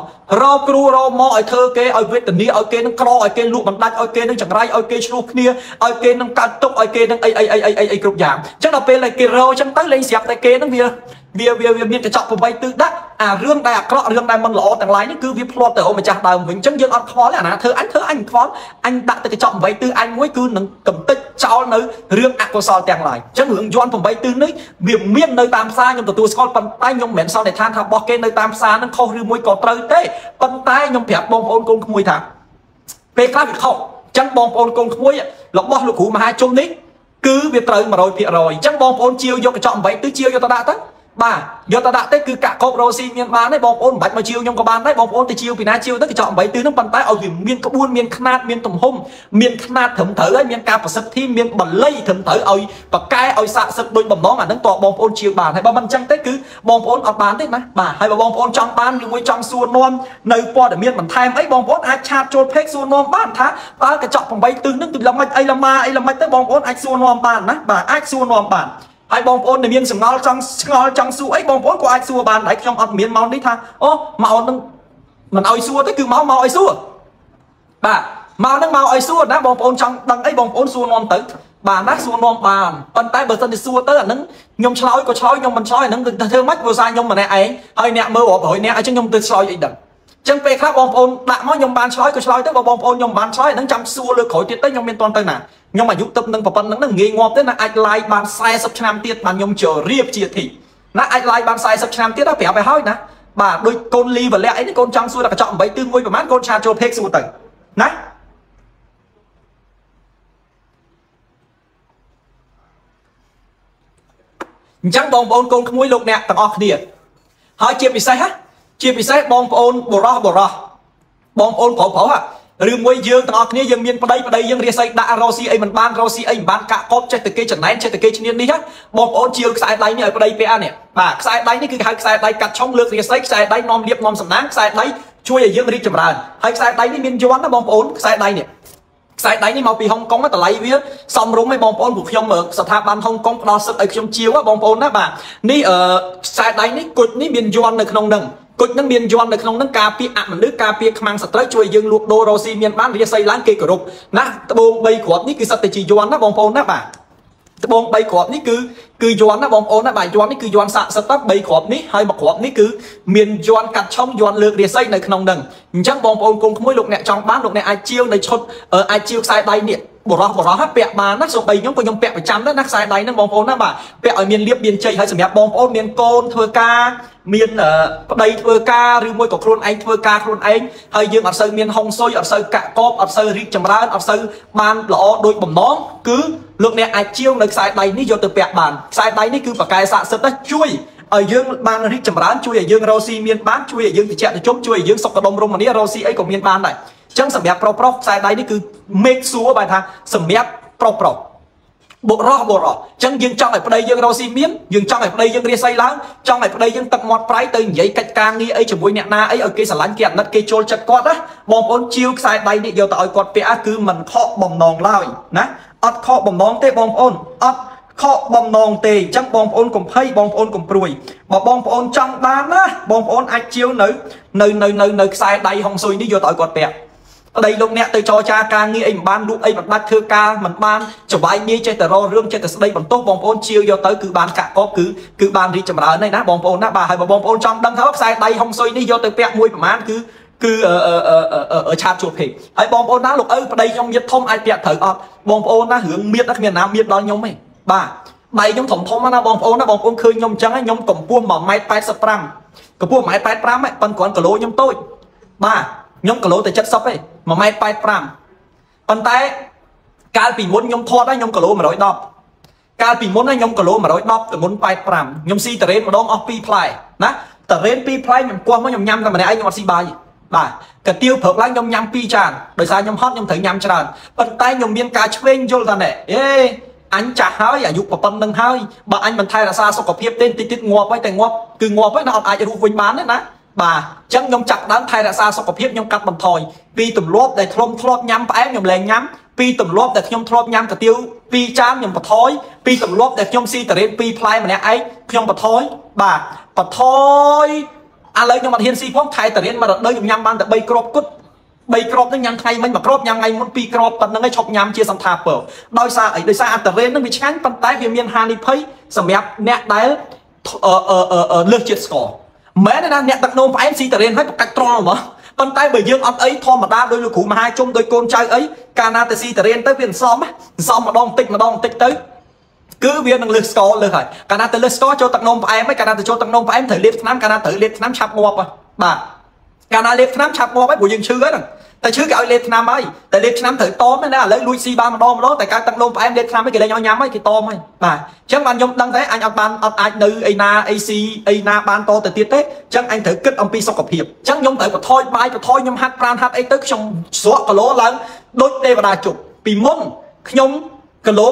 Speaker 1: kêu rau mò ở thơ kê ở vết tình đi ở kê nâng cò ở kê lụa bằng đạch ở kê nâng chẳng rai ở kê chua kia ở kê nâng cắt túc ở kê nâng ai cục giảm chắc là bên này kê rau chẳng tới lên xẹp tại kê nâng việc miên cái chọn của bay tư đắc riêng đại cọ riêng đại măng lọ tầng lái nó cứ việc plot từ hôm mà chặt đầu mình chân dương ăn khó là thơ anh khó anh đặt từ cái chọn bay tư anh mới cứ nâng cầm tích cháu nơi riêng của sao tầng lại chân hưởng doan phòng bay tư nơi việc miên nơi tam xa nhưng tôi coi bàn tay nhung mẹn sau này than thằng bọc kê nơi tam xa nó không riêng môi cỏ trời thế bàn tay nhung đẹp bông ôn con mùi thằng về khác việc không chân bông ôn con mùi lọc bó lục hủ mà hai chung nít cứ việc trời mà rồi chân bông ôn chiêu vô cái chọn bay tư chiêu cho ta đã tới bà giờ ta đã tới cứ cả cột rosi miền bán đấy bông ôn bạch mà chiêu nhung có bán đấy bông ôn thì chiêu vì na chiêu tới cái chọn bảy tứ nó bàn tay ở vùng miền có buôn miền khát miền tùng hung miền khát thẩm thử ấy miền ca và sập thi miền bẩn lây thẩm thử ơi và cai ơi xạ sập đôi bầm nó mà nâng tọa bông ôn chiêu bàn hay bao ban trăng tới cứ bông ôn ở bán đấy mà bà hay bông ôn trong bán như ngôi trong xuân non nơi qua để miền bản thay ấy bông ôn ai chặt trôi phết xuân non bán thá ba cái chọn phòng bảy tứ nó từ làm mạch ấy làm ma tới bông ôn ai xuân non bàn á bà ai xuân non bàn ai bông ôn để miên sừng ngó trong su ấy bông ôn của ai xua bàn đấy trong ăn miên máu đấy tha ô màu nâng mình ơi xua tới cứ máu ơi xua bà màu nâng màu ơi xua đã bông ôn trong đằng ấy bông ôn xua non tới bà nát xua non bàn bàn tay bờ thân thì xua tới là nâng nhom sói có sói nhom mình sói nâng thơ mắt vô sai nhom mà nè ấy hơi nè mơ bỏ hỏi nè ấy chứ nhom từ sói vậy đằng chân pe khác bông ôn bạn nói nhom bàn sói có sói tới bông ôn nhom bàn sói nâng chăm xua lừa khỏi tiết tới nhom bên toàn tới nè nhưng mà giúp tập nâng vào phần nâng nghề ngọt thế là ai like bàn sai sắp năm tiết bàn nhom chờ riệp chia thị nó ai like bàn sai sắp năm tiết đó phải phải hỏi nè bà đôi con ly và lẽ ấy con trăng xuôi là chọn bảy tương ngôi và mát con cha cho phê xu tầng nè chẳng bông ôn con mũi lục nè tầng ọt địa hỏi chia vì sai hết chia vì sai bông ôn bồ rò bông ôn phổ à rừng môi dương tao kia dương miền đây dương ria say đã Rosi ấy mình ban Rosi ấy mình ban cả cốp chạy từ cây trận này chạy từ cây chân đi hết bom ôn chiều sai đáy này ở đây pa nè bà sai đáy này cứ hai sai đáy cắt trong lược ria say sai đáy nom liệp nom sầm nắng sai đáy chui ở dương ria chầm ràn hai sai đáy này miền doan nó bom ôn sai đáy nè sai đáy này màu vì Hong Kong nó lấy vía xong rồi mấy bom ôn của nhom ở sạp ban Hong Kong đo sức ở trong chiều á bom ôn đó bà ní ở sai đáy ní cột ní miền doan được không đừng cột năng miền doan được không năng cà phê ạ mình nước cà phê mang sạch tới chui dương luộc đô Rosi miền bán ria say láng kê cờ rục nè bông bay của ní cứ sạch chỉ doan đó bom ôn đó bà bông bay của ní cứ doan đó bom ôn đó bà doan ní cứ doan sạ sạch tắt bay của ní hay mặc của ní cứ miền doan cắt trong doan lược ria say này không đừng chắc bom ôn cùng mỗi lục nè trong bán lục nè ai chiêu này chốt ở ai chiêu sai đây nè bỏ đó hết bẹ bà nát số bay nhóm của nhóm bẹ phải chăm đó nát sai đây nó bom ôn đó bà bẹ ở miền liệp miền chây hay sầm bẹ bom ôn miền côn thưa ca miền ở đây thưa ca rư môi của khuôn anh thưa ca khuôn anh hay dương ở sâu miền Hong Soi ở sâu cạ cọp ở sâu rít chầm rán ở sâu ban lọ đôi bầm nón cứ lượng nè ai chiêu được sai đây ní vô từ bẹ bàn sai đây ní cứ phải cài sạ sật đó chui ở dương ban rít chầm rán chui ở dương Rosi miền bán chui ở dương thì chẹt chốt chui ở dương sọc đông rong mà ní Rosi ấy của miền ban này chẳng sầm bẹ pro sai đây ní cứ make sure bài thang sầm bẹ pro bộ rõ chẳng dừng trong này đây dương Rosi miếng dừng trong này đây dương ria say láng trong này đây dương tận mọt trái từ giấy cách ca nghi ấy chừng mũi nhẹ na ấy ở cây sả láng kẹt nát cây trôi chặt quạt á bom ôn chiêu sai đây đi giờ tạo quạt vẽ cứ mình kho bầm nòng lao nè ắt kho bầm nòng tê bom ôn ắt kho bầm nòng tê chẳng bom ôn cùng phay bom ôn cùng pruy mà bom ôn trong ban á bom ôn ai chiêu nơi sai đây Hong Soi đi giờ tạo quạt vẽ đây lúc nè từ cho cha ca nghi anh ban lúc ấy mình bắt thưa ca mình ban cho bài nhi chơi từ ro rương chơi từ đây bằng tốt bom ôn chiêu vô tới cứ ban cả có cứ ban đi chầm ở này ná bom ôn ná bà hay bom ôn trong đâm tháo sai đây Hong Soi đi vô từ pẹt mũi mà cứ ở chat chuột thì hay bom ôn ná lúc ấy đây trong nhiệt thông ai pẹt thở bom ôn ná hướng miệt đất miền Nam miệt đó nhom mày bà đây trong thủng thông ná bom ôn khơi nhom trắng ấy nhom cầm buông mà máy tay sập ram cầm buông máy tay ram ấy phân quán cờ lô nhom tôi bà nhóm cờ lô từ chất sấp ấy mà may bay pram bàn tay cá bị muốn nhóm thoa đó nhóm cờ lô mà đối đọc cá bị muốn đó nhóm cờ lô mà đối đọc từ muốn bay pram nhóm si tờ rên mà đong off pi play nè tờ rên pi play mình qua mới nhóm nhâm cái mà này anh nhóm si bài បាទកាទៀវព្រឹកឡើងខ្ញុំញ៉ាំ2ចានដោយសារខ្ញុំហត់ខ្ញុំត្រូវញ៉ាំច្រើនប៉ុន្តែខ្ញុំមានការឆ្វេងយល់ថាណែអញចាស់ហើយអាយុប៉ុណ្្នឹងហើយបើអញមិនថែរក្សាសុខភាពទេតិចងាប់ហើយតែងាប់គឺងាប់ហើយណាអត់អាចរស់វិញបានទេណាបាទអញ្ចឹងខ្ញុំចាប់ដើមថែរក្សាសុខភាពខ្ញុំកាត់បន្ថយពីទម្លាប់ដែលធ្លាប់ញ៉ាំផ្អែមខ្ញុំលែងញ៉ាំពីទម្លាប់ដែលខ្ញុំធ្លាប់ញ៉ាំកាទៀវ2ចានខ្ញុំបន្ថយពីទម្លាប់ដែលខ្ញុំស៊ីតារ៉េន2ផ្លែម្នាក់ឯងខ្ញុំបន្ថយបាទបន្ថយឥឡូវខ្ញុំអត់ហ៊ានស៊ីផងថែតារ៉េនមួយរដូវខ្ញុំញ៉ាំបានតែ3គ្រាប់គត់3គ្រាប់ហ្នឹងញ៉ាំថ្ងៃមិញ1គ្រាប់ញ៉ាំថ្ងៃមុន2គ្រាប់ប៉ុណ្្នឹងឯងឈប់ញ៉ាំជាសន្តាពើដោយសារអីដោយសារអាតារ៉េនហ្នឹងវាឆ្ងាញ់ប៉ុន្តែវាមានហានិភ័យសម្រាប់អ្នកដែលលើសជាតិស្ករមែនទេណាអ្នកដឹកនាំផ្អែមស៊ីតារ៉េនហើយប្រកាច់ត្រល់ហ្មងប៉ុន្តែបើយើងអត់អីធម្មតាដោយលោកគ្រូមហាជុំដោយកូនចៅអីកាលណាទៅស៊ីតារ៉េនទៅវាសន្សំម្ដងបន្តិចទៅគឺវានឹងលើសស្ករលើសហើយកាលណាទៅលើសស្ករចូលទឹកនោមផ្អែមហើយកាលណាទៅចូលទឹកនោមផ្អែមត្រូវលេបថ្នាំកាលណាត្រូវលេបថ្នាំឆាប់ងាប់បាទកាលណាលេបថ្នាំឆាប់ងាប់ហើយព្រោះយើងឈឺហ្នឹងតែឈឺគេឲ្យលេបថ្នាំហើយតែលេបថ្នាំត្រូវតមណាឥឡូវលួចស៊ីបានម្ដងតែការទឹកនោមផ្អែមលេបថ្នាំគេលែងឲ្យញ៉ាំហើយគេតមហើយបាទអញ្ចឹងបានខ្ញុំដឹងតែអញអត់អាចនៅអីណាអីស៊ីអីណាបានតទៅទៀតទេអញ្ចឹងអញត្រូវគិតអំពីសុខភាពអញ្ចឹងខ្ញុំត្រូវបន្ថយបាយបន្ថយខ្ញុំហាត់ប្រាណហាត់អីទៅខ្ញុំស្រក់គីឡូឡើងដូចទេវតាជប់ពីមុនខ្ញុំគីឡូ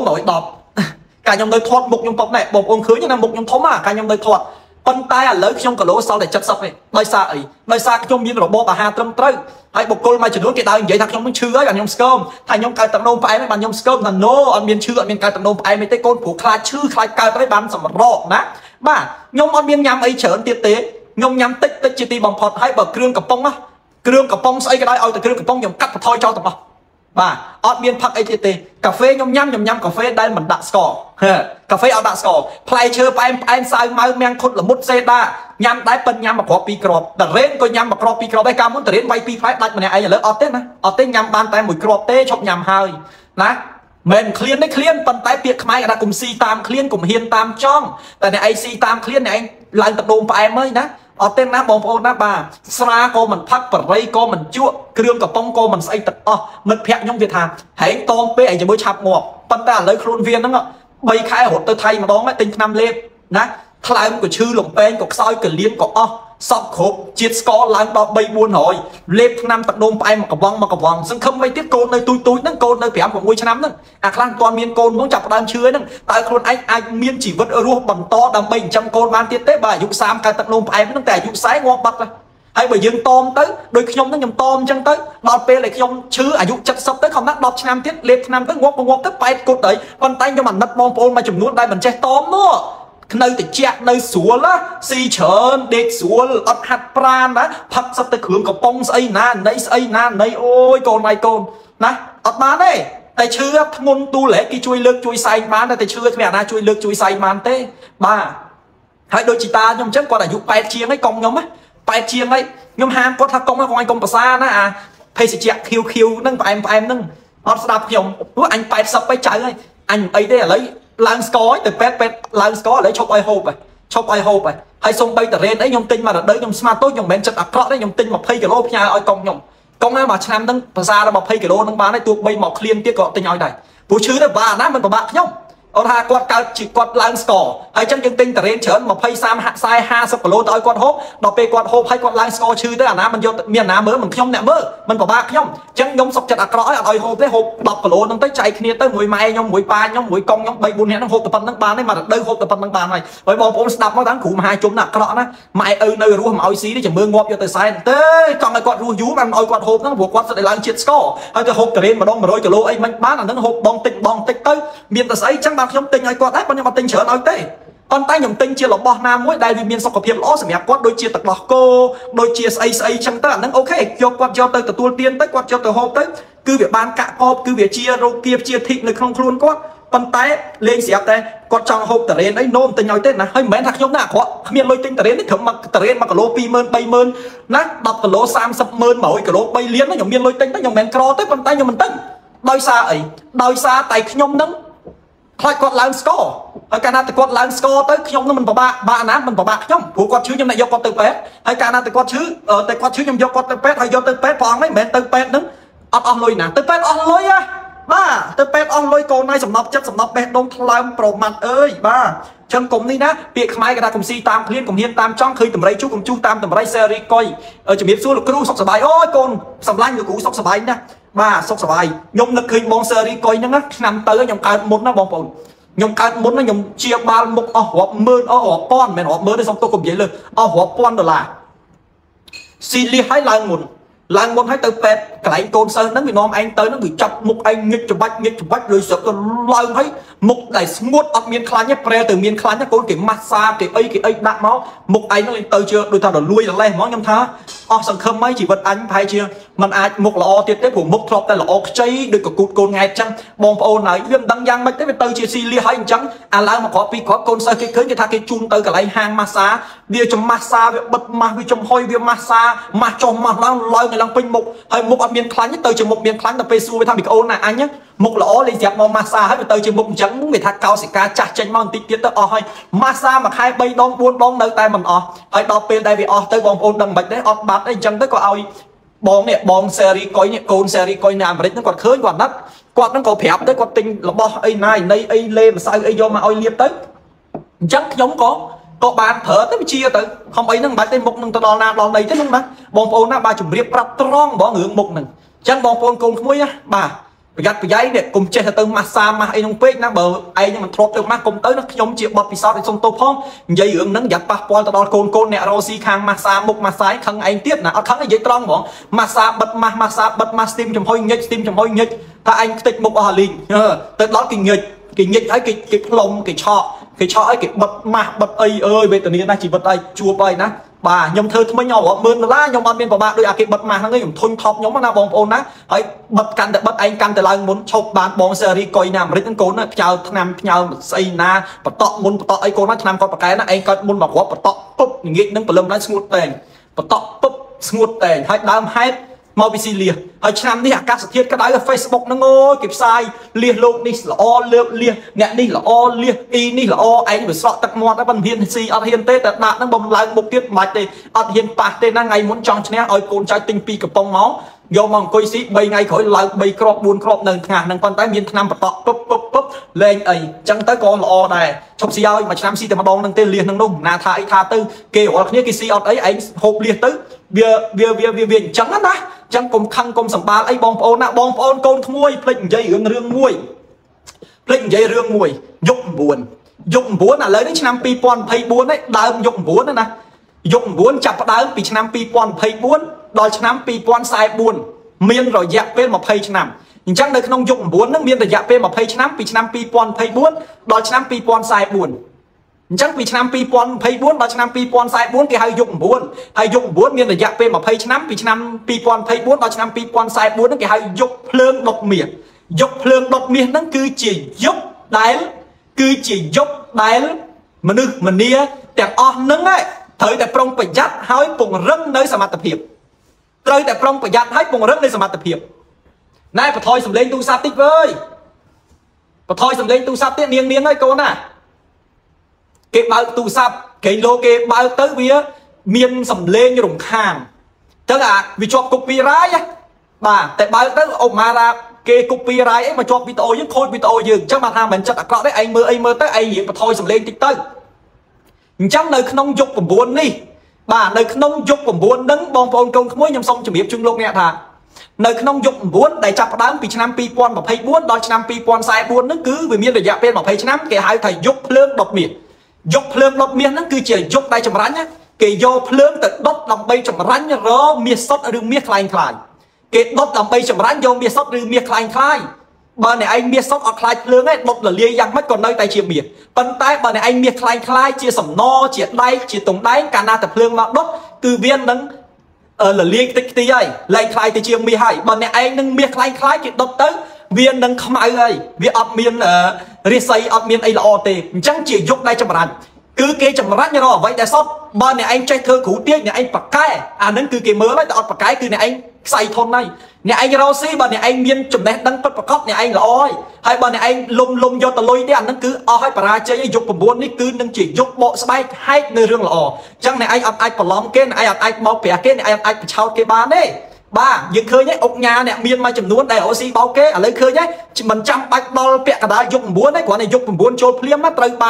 Speaker 1: 110កាលខ្ញុំនៅធាត់មុខខ្ញុំប៉ុកណែបងប្អូនឃើញណាមុខខ្ញុំធំកាលខ្ញុំនៅធាត់ប៉ុន្តែឥឡូវខ្ញុំគីឡូសល់តែ70ទេដោយសារអីដោយសារខ្ញុំមានរបបអាហារត្រឹមត្រូវហើយបុគ្គលមួយចំនួនគេដើរនិយាយថាខ្ញុំនឹងឈឺហើយបាទខ្ញុំស្គមថាខ្ញុំកើតទឹកនោមផ្អែមហើយបាទខ្ញុំស្គមថា no អត់មានឈឺអត់មានកើតទឹកនោមផ្អែមទេកូនព្រោះខ្លាចឈឺខ្លាចកើតហើយបានសម្រកណាបាទខ្ញុំអត់មានញ៉ាំអីច្រើនទៀតទេខ្ញុំញ៉ាំតិចជាទីបំផុតហើយបើគ្រឿងកំប៉ុងស្អីក៏ដោយឲ្យតែគ្រឿងកំប៉ុងខ្ញុំកាត់បន្ថយចោលទាំងអស់បាទអត់មានផឹកអីទៀតទេកាហ្វេខ្ញុំញ៉ាំកាហ្វេដែលមិនដាក់ស្ករកាហ្វេអត់ដាក់ស្ករផ្លែឈើផ្អែមសាវម៉ៅមាំងខុតល្មុតសេដាញ៉ាំដែរប៉ិនញ៉ាំ1គ្រាប់2គ្រាប់តារ៉េនក៏ញ៉ាំ1គ្រាប់2គ្រាប់ដែរកាលមុនតារ៉េនវាយ2ផ្លែដាច់ម្នាក់ឯងឥឡូវអត់ទេណាអត់ទេញ៉ាំបានតែ1គ្រាប់ទេឈប់ញ៉ាំហើយណាមិនឃ្លានទេឃ្លានប៉ុន្តែពាក្យខ្មែរគេថាកុំស៊ីតាមឃ្លានកុំហ៊ានតាមចង់តែអ្នកឯងស៊ីតាមឃ្លានអ្នកឯងឡើងទឹកនោមផ្អែមហើយណាអត់ទេណាបងប្អូនណាបាទស្រាក៏មិនផឹកបរិយក៏មិនជក់គ្រឿងកំប៉ុងក៏មិនស្អីទឹកអស់មិត្តភ័ក្ដិខ្ញុំវាថាហែងតមពេកឯងជាមួយឆាប់ងាប់ប៉ុន្តែឥឡូវខ្លួនវាហ្នឹង3ខែរត់ទៅថៃម្ដងទិញថ្នាំលេបណាថ្លើមក៏ឈឺលំពេងក៏ខ្សោយកលៀនក៏អស់សពគ្រប់ជាតិស្ករឡើងដល់3-400លេបថ្នាំទឹកនោមផ្អែមមកកវងសង្ឃឹមមិនទៀតកូននៅទូចហ្នឹងកូននៅ5-6ឆ្នាំហ្នឹងអាខ្លះមិនទាន់មានកូនហ្នឹងចាប់ផ្ដើមឈឺហ្នឹងតើខ្លួនឯងអាចមានជីវិតរស់បន្តដើម្បីចិញ្ចឹមកូនបានទៀតទេបើអាយុ30កើតទឹកនោមផ្អែមហ្នឹងតែអាយុ40ងាប់បាត់ហើយបើយើងតមទៅដូចខ្ញុំហ្នឹងខ្ញុំតមអញ្ចឹងទៅដល់ពេលដែលខ្ញុំឈឺអាយុ70ទៅខំណាស់10ឆ្នាំទៀតលេបថ្នាំទៅងាប់ទៅ8គត់ហើយប៉ុន្តែខ្ញុំអាណិតបងប្អូនមួយចំនួនដែលមិនចេះតមនោះនៅតិចនៅស្រួលណាស៊ីច្រើនដេកស្រួលអត់ហាត់ប្រាណណាផឹកសឹកទៅគ្រឿងកំប៉ុងស្អីណាណីស្អីណាណីអូយកូនណាអត់បានទេតែឈឺធ្ងន់ទូលែកគេជួយលើកជួយសែងបានតែឈឺគ្មានអាណាជួយលើកជួយសែងបានទេបាទហើយដូចជីតាខ្ញុំអញ្ចឹងគាត់អាយុ8ជាងហើយកុំខ្ញុំណា8ជាងហើយខ្ញុំហាមគាត់ថាកុំហ្នឹងកុំប្រសាណាអាភេសជ្ជៈខៀវហ្នឹងផ្អែមហ្នឹងអត់ស្ដាប់ខ្ញុំព្រោះអញ80ហើយចៅហើយអញអីទេឥឡូវឡើងស្ករទៅពេទ្យឡើងស្ករឥឡូវឈប់ឲ្យហូបហើយសុំបីតារ៉េនអីខ្ញុំទិញមករដូវខ្ញុំស្មាតតូចខ្ញុំមិនមែនចិត្តអាក្រក់ទេខ្ញុំទិញ20គីឡូផ្ញើឲ្យកុំខ្ញុំកុំណាមួយឆ្នាំហ្នឹងភាសាដល់20គីឡូហ្នឹងបានហើយទោះបីមកឃ្លានទៀតក៏ទិញឲ្យដែរព្រោះឈឺទៅបាណាមិនពិបាកខ្ញុំអូនថាគាត់កើតជាគាត់ឡើងស្ករហើយអញ្ចឹងយើងទិញតារ៉េនច្រើន20 30 40 50គីឡូទៅឲ្យគាត់ហូបដល់ពេលគាត់ហូបហើយគាត់ឡើងស្ករឈឺទៅអាណាមិនយកមានអាណាមើលមិនខ្ញុំអ្នកមើលមិនពិបាកខ្ញុំអញ្ចឹងខ្ញុំសុខចិត្តអាក្រក់ឲ្យអត់ឲ្យហូបទេហូប10គីឡូហ្នឹងទៅចែកគ្នាទៅមួយម៉ែខ្ញុំមួយប៉ាខ្ញុំមួយកុងខ្ញុំ3 4នាក់ហ្នឹងហូបតែប៉ុណ្្នឹងបានទេមករដូវហូបតែប៉ុណ្្នឹងបានហើយបងប្អូនស្ដាប់មកតាមគ្រូមហាជុំណាអាក្រក់ណាម៉ែឪនៅរស់មិនឲ្យស៊ីទេចាំមើលងាប់យកទៅសែនទេចង់ឲ្យគាត់រស់យូរបានឲ្យគាត់ហូបហ្នឹងព្រោះគាត់សិតតែឡើងជាតិស្ករហើយទៅហូបតារ៉េនម្ដង100គីឡូអីមិនបានអាហ្នឹងហូបបងតិចទៅមានតែស្អីអញ្ចឹងបានខ្ញុំទិញឲ្យគាត់ដែរប៉ុន្តែខ្ញុំអត់ទិញច្រើនឲ្យទេប៉ុន្តែខ្ញុំទិញជារបស់ណាមួយដែលវាមានសុខភាពល្អសម្រាប់គាត់ដូចជាទឹកដោះគោដូចជាស្អីអញ្ចឹងទៅអាហ្នឹងអូខេគាត់យកទៅទទួលទានទៅគាត់យកទៅហូបទៅគឺវាបានកាក់កបគឺវាជារោគជាធីកនៅក្នុងខ្លួនគាត់ប៉ុន្តែលេងស្រាប់តែគាត់ចង់ហូបតារ៉េនអីនោមទិញឲ្យទេណាហើយមិនមែនថាខ្ញុំណាអាក្រក់គ្មានលុយទិញតារ៉េនទេត្រឹមតារ៉េន1គីឡូ20000 30000ណា10គីឡូ300000 100គីឡូ3លានខ្ញុំមានលុយទិញទៅខ្ញុំមិនមែនក្រទេប៉ុន្តែខ្ញុំមិនទិញដោយសារអីដោយសារតែខ្ញុំនឹងខ្លាចគាត់ឡើងស្ករហើយកាលណាតែគាត់ឡើងស្ករទៅខ្ញុំនឹងមិនពិបាកណាមិនពិបាកខ្ញុំព្រោះគាត់ឈឺខ្ញុំអ្នកយកគាត់ទៅពេទ្យហើយកាលណាតែគាត់ឈឺខ្ញុំយកគាត់ទៅពេទ្យហើយយកទៅពេទ្យព្រះអង្គនេះមិនមែនទៅពេទ្យនឹងអត់អស់លុយណាទៅពេទ្យអស់លុយហ៎បាទទៅពេទ្យអស់លុយកូនហើយសំណប់ចិត្តសំណប់បេះដូងថ្លើមប្រមាត់អើយបាទចឹងកុំនេះណាពាក្យខ្មែរគេថាកុំស៊ីតាមឃ្លានកុំហ៊ានតាមចង់ឃើញតម្រៃជុះកុំជុះតាមតម្រៃសេរីកុយជំរាបសួរលោកគ្រូសុខសប្បាយអូយកូនសម្លាញ់លោកគ្រូសុខសប្បាយណាបាទសុខសប្បាយខ្ញុំនឹកឃើញបងសេរីកុយហ្នឹងឆ្នាំទៅខ្ញុំកើតមុនណាបងប្អូនខ្ញុំកើតមុនណាខ្ញុំជាបាល់មុខអស់រាប់ម៉ឺនអស់រាប់ពាន់មិនរាប់ម៉ឺនទេសុំទោសកុំនិយាយលើអស់រាប់ពាន់ដុល្លារស៊ីលីឲ្យឡើងមុនឲ្យទៅពេទ្យកន្លែងកូនសិស្សហ្នឹងវានាំឯងទៅហ្នឹងវាចាប់មុខឯងញិចច្បាច់លើសឹកទៅឡើងឲ្យមុខដែលស្ងួតអត់មានខ្លាញ់ទេប្រែទៅមានខ្លាញ់កូនគេម៉ាស្សាគេអីដាក់មកមុខឯងហ្នឹងទៅជាដូចថារលួយរលេះហ្មងខ្ញុំថាអស់សង្ឃឹមហើយជីវិតអញប្រហែលជាมันអាចមុខល្អទៀតទេព្រោះមុខធ្លាប់តែល្អខ្ចីដូចកគូតកូនង៉ែតចឹងបងប្អូនហើយវាមិនដឹងយ៉ាងម៉េចទេវាទៅជាស៊ីលីហើយអញ្ចឹងអាឡើងមកគ្រាប់ពីគ្រាប់កូនសិស្សគេឃើញគេថាគេជូនទៅកន្លែងហាងម៉ាស្សាវាចំម៉ាស្សាវាបិទម៉ាស់វាចំហុយវាម៉ាស្សាម៉ាស់ចុះម៉ាស់ឡើងពេញមុខហើយមុខអត់មានខ្លាញ់ទៅជាមុខមានខ្លាញ់ដល់ពេលសួរវាថាមីក្អូនណាអញមុខល្អលេងស្រាប់មកម៉ាស្សាហើយវាទៅជាមុខអញ្ចឹងវាថាកោសិកាចាស់ចេញមកបន្តិចទៀតទៅអស់ហើយម៉ាស្សាមួយខែ3ដង4ដងនៅតែមិនអស់ហើយដល់ពេលដែលវាអស់ទៅបងប្អូនដឹងមិនដែរអត់បាត់ទេអញ្ចឹងទៅក៏ឲ្យបងនេះបងសេរីកុយនេះកូនសេរីកុយនៅអាមេរិកហ្នឹងគាត់ឃើញគាត់ណាត់គាត់ហ្នឹងក៏ប្រាប់ទៅគាត់ទិញរបស់អីណានៃអីលេម្សៅអីយកមកឲ្យលាបទៅអញ្ចឹងខ្ញុំក៏បានប្រើទៅវាជាទៅខំអីហ្នឹងមិនបាច់ទេមុខហ្នឹងទៅដល់ណាដល់ណីទេហ្នឹងណាបងប្អូនណាបាទជំរាបប្រាប់ត្រង់បងរឿងមុខហ្នឹងអញ្ចឹងបងប្អូនកូនក្មួយណាបាទប្រយ័ត្នប្រយែងនេះកុំចេះទៅម៉ាស្សាម៉ាស់អីហ្នឹងពេកណាបើឯងហ្នឹងមិនធ្លាប់ទៅម៉ាស់កុំទៅណាខ្ញុំជាបទពិសោធន៍ឲ្យសុំទោសផងនិយាយរឿងហ្នឹងយ៉ាប៉ះពាល់ទៅដល់កូនអ្នករ៉ូស៊ីខាងម៉ាស្សាមុខម៉ាស្សាខឹងឯងទៀតណាអត់ខឹងនិយាយត្រង់ហ្មងម៉ាស្សាបិទម៉ាស់ម៉ាស្សាបិទម៉ាស់ស្ទីមចំហុយញិចស្ទីមចំហុយញិចថាឯងខ្ទេចមុខអស់លីងទៅដល់គេញិចឲ្យគេផ្លុំគេឆក់ឲ្យគេបិទម៉ាស់បិទអីអើយវេទនាណាជីវិតអីជួបអីណាបាទខ្ញុំធ្វើថ្មិញអស់រាប់ម៉ឺនដុល្លារខ្ញុំអត់មានប្រមាថដូចអាគេបិទម៉ាស់ហ្នឹងខ្ញុំធុញថប់ខ្ញុំណាបងប្អូនណាហើយបិទកាន់តែបិទឯងកាន់តែឡើងមុនឈប់បានបងសេរីកុយណាអាមេរិកហ្នឹងកូនណាផ្ញើឆ្នាំផ្ញើស្អីណាបតក់មុនបតក់អីកូនណាឆ្នាំគាត់ប្រកែណាឯងកើតមុនមកគ្រាប់បតក់ពុបងាកហ្នឹងព្រលឹមឡើងស្ងួតតែងបតក់ពុបស្ងួតតែងហើយដើមហេតុមកពីស៊ីលៀហើយឆ្នាំនេះអាកាសធាតុក្តៅ Facebook ហ្នឹងអូយគេផ្សាយលៀសលោកនេះល្អលើកលៀសអ្នកនេះល្អលៀសអ៊ីនេះល្អឯងវាស្រក់ទឹកមាត់ហើយមិនហ៊ានស៊ីអត់ហ៊ានទេតែដាក់ហ្នឹងបំឡើងមុខទៀតមិនបាច់ទេអត់ហ៊ានប៉ះទេណាថ្ងៃមុនចង់ឈ្នះឲ្យកូនចៅទិញ2កំប៉ុងមកយកមកអង្គុយស៊ី3ថ្ងៃក្រោយឡើង3គ្រាប់4គ្រាប់នៅថ្ងាសហ្នឹងប៉ុន្តែមានថ្នាំបតក់ពុបលេងអីចឹងទៅក៏ល្អដែរឈប់ស៊ីឲ្យមួយឆ្នាំស៊ីតែម្ដងហ្នឹងទេលៀសហ្នឹងនោះណាថាអីថាទៅគេរាល់គ្នាគេស៊ីអត់អីឯងហូបលៀសទៅវាអញ្ចឹងណាចឹងកុំខឹងកុំសម្បាល់អីបងប្អូនណាបងប្អូនកូនក្មួយភ្លេចនិយាយរឿងមួយយុគ9ឥឡូវនេះឆ្នាំ2024នេះដើមយុគ9ណាយុគ9ចាប់ផ្ដើមពីឆ្នាំ2024ដល់ឆ្នាំ2044មានរយៈពេល20ឆ្នាំអញ្ចឹងនៅក្នុងយុគ9ហ្នឹងមានរយៈពេល20ឆ្នាំពីឆ្នាំ2024ដល់ឆ្នាំ2044អញ្ចឹងពីឆ្នាំ2024ដល់ឆ្នាំ2044គេហៅយុគ9ហើយយុគ9មានរយៈពេល20ឆ្នាំពីឆ្នាំ2024ដល់ឆ្នាំ2044ហ្នឹងគេហៅយុគភ្លើងដុតមាសយុគភ្លើងដុតមាសហ្នឹងគឺជាយុគដែលមនុស្សម្នាទាំងអស់ហ្នឹងត្រូវតែប្រុងប្រយ័ត្នហើយពង្រឹងនៅសមត្ថភាពណែបថយសំលេងទូរស័ព្ទតិចវើយបថយសំលេងទូរស័ព្ទទៀតនាងហើយកូនណាគេបើកទូរស័ព្ទគេលោគេបើកទៅវាមានសំលេងរំខានចឹងវាជាប់ copyright បាទតែបើកទៅអូម៉ារ៉ាគេ copyright អីមកជាប់វីដេអូយើងខូចវីដេអូយើងអញ្ចឹងបានថាមិនចិត្តអាក្រក់ទេឯងមើលអីមើលទៅឯងរៀងបថយសំលេងតិចទៅអញ្ចឹងនៅក្នុងយុគ9នេះបាទនៅក្នុងយុគ9ហ្នឹងបងប្អូនកូនក្មួយខ្ញុំសូមជម្រាបជូនលោកអ្នកថានៅក្នុងយុគ9ដែលចាប់ផ្ដើមពីឆ្នាំ2024ដល់ឆ្នាំ2044ហ្នឹងគឺវាមានរយៈពេល20ឆ្នាំគេហៅថាយុគភ្លើងដុតមាសយុគភ្លើងដុតមាសហ្នឹងគឺជាយុគដែលចម្រាញ់គេយកភ្លើងទៅដុតដើម្បីចម្រាញ់រមាសសុទ្ធឬមាសខ្លាំងខ្លាយគេដុតដើម្បីចម្រាញ់យកមាសសុទ្ធឬមាសខ្លាំងខ្លាយបើអ្នកឯងមាសសុទ្ធអត់ខ្លាយភ្លើងទេដុតរលាយយ៉ាងម៉េចក៏នៅតែជាមាសប៉ុន្តែបើអ្នកឯងមាសខ្លាំងខ្លាយជាសំណជាដែកជាតុងដែងកាលណាតែភ្លើងមកដុតគឺវានឹងរលាយតិចតិចហើយលែងខ្លាយទៅជាមាសហើយបើអ្នកឯងនឹងមាសខ្លាំងខ្លាយគេដុតទៅវានឹងខ្មៅហើយវាអត់មានរាសីអត់មានអីល្អទេអញ្ចឹងជាយុគដែលចម្រាញ់គឺគេចម្រាញ់រកអ្វីដែលសុទ្ធបើអ្នកឯងចេះធ្វើគ្រូទាញអ្នកឯងប៉ាកែអាហ្នឹងគឺគេមើលហើយតែអត់ប៉ាកែគឺអ្នកឯងខ្សែធនហើយអ្នកឯងរកស៊ីបើអ្នកឯងមានចំណេះដឹងពិតប្រាកដអ្នកឯងល្អហើយបើអ្នកឯងលុំយកតលុយទេអាហ្នឹងគឺអស់ហើយបរាជ័យយុគ9នេះគឺនឹងជាយុគបកស្បែកហែកនៅរឿងល្អអញ្ចឹងអ្នកឯងអត់អាចបន្លំគេអ្នកឯងអត់អាចបោកប្រាស់គេអ្នកឯងអត់អាចបញ្ឆោតគេបានទេបាទយើងឃើញអុកញ៉ាអ្នកមានមួយចំនួនដែលរកស៊ីបោកគេឥឡូវឃើញមិនចាំបាច់ដល់ពាក់កណ្ដាលយុគ9ទេគ្រាន់តែយុគ9ចូលភ្លាមត្រូវបាន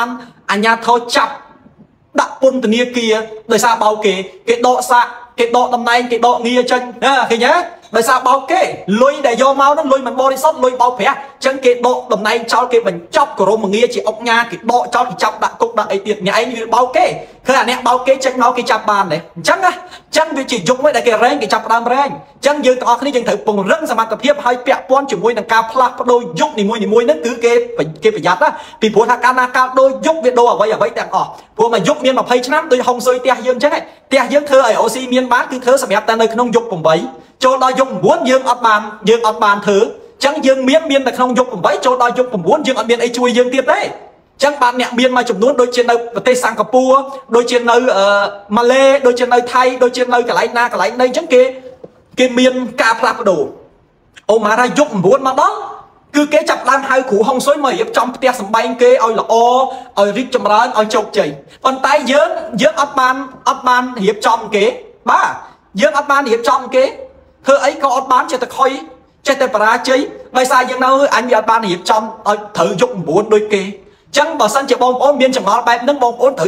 Speaker 1: anh nhà thôi chập đặt pun từ nia kia đời sao bao cái độ xạ cái độ tầm này cái độ nghi chân thì nhá đời sao bao cái lôi để vô máu nó lôi mình body shot lôi bao phé chân cái độ tầm này cho cái mình chọc của rôm mà nghi chỉ ốc nha cái độ cho cái chọc đặt cục đặt ấy tiền nhà anh như bao cái khơi là nè bao cái chân máu cái chập bàn này chắc á chân vì chỉ dùng với đại cái rèn cái chập đam rèn chân dương tao khi dừng thử bùng răng ra mặt tập hiệp hay bẹt pon chỉ môi đằng cao plak đôi giúp thì môi nó cứ cái phải giặt á vì phổ thạc cana cao đôi giúp việt đô ở vậy tặng phổ mà giúp miên mà phay chấm tôi không xôi tia dương chắc này tia dương thưa ở oxy miên bán cứ thưa sập hẹp ta nơi không dục cùng vậy cho đo dùng muốn dương ọt bàn thử chẳng dương miên là không dục cùng vậy cho đo dùng cùng muốn dương ọt miên ấy chui dương tiếp đấy chẳng bạn nhạc biên mà chụp nuốt đôi trên nơi tây Singapore đôi trên nơi Malay đôi trên nơi Thái đôi trên nơi cái lại đây chẳng cái miên cà plak đồ ô mà ra dục muốn mà đó cứ cái chập lan hai củ hông xối mày trong tia sầm bay kê oi là o oi rít chầm rán oi chọc chảy còn tay dớn ấp ban hiệp trong kế ba dớn ấp ban hiệp trong kế thưa ấy có ấp bán cho ta khoi cho ta para chơi bây sai dân đâu anh ấp ban hiệp trong oi thử dục muốn đôi kê chẳng bảo sân chỉ bom ôn miên chầm nó bay nâng bom ôn thử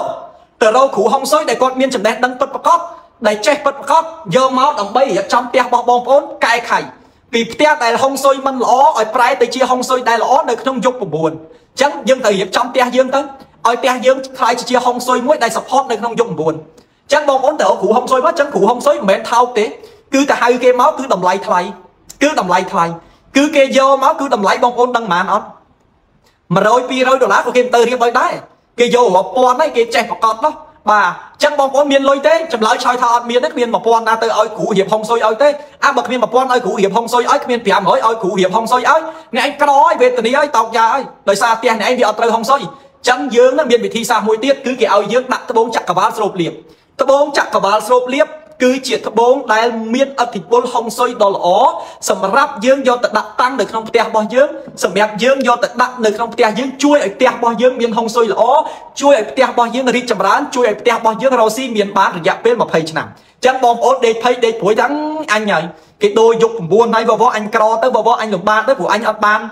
Speaker 1: từ râu củ hông xối để con miên chầm đen đăng bật cóc để che bật cóc dơ máu đồng bay hiệp trong tia bom ôn cài khải vì tia đại là hông xôi mình lõ ở prai tới chia hông xôi đại lõ nơi không dục của buồn chẳng dương thời hiệp trong tia dương tới ở tia dương khai chia hông xôi mỗi đại support nơi không dục buồn chẳng bom ổn tở cụ hông xôi mất chẳng cụ hông xôi mẹ thao tế cứ cả hai cái máu cứ đầm lại thay cứ cái vô máu cứ đầm lại bom ổn đăng màn nó mà rồi pi rồi đồ lá của kim tơ riêng bởi đấy cái vô một con ấy cái chạy một con đó bà chẳng bom ổn miên lôi tế chấm lại choi thao miên đất miên một con na tới ơi cụ hiệp hông xôi ơi tế bậc miên một con ơi cụ hiệp hông xôi ơi miên tiệm hỏi ơi cụ hiệp hông xôi ơi nghe anh cái đó về từ đi ơi tàu già ơi đời xa tiền này anh bị ở từ hông xôi chẳng dương nó miên bị thi xa môi tiết cứ cái ơi dương đặt tới bốn chặt cả ba sộp liệp tới bốn chặt cả ba sộp liệp cứ chỉ tới bốn đại miên ở thịt bốn hông xôi đó là ó sầm ráp dương do tự đặt tăng được không tia bao dương sầm đẹp dương do tự đặt được không tia dương chui ở tia bao dương miên hông xôi là ó chui ở tia bao dương là đi chậm rán chui ở tia bao dương rau xi miên bán được dạp bên mà phê nằm chẳng bom ốt để phê để phối thắng anh nhảy cái đôi dục buồn hay vào anh cro tới vào anh lục ba tới của anh ở ban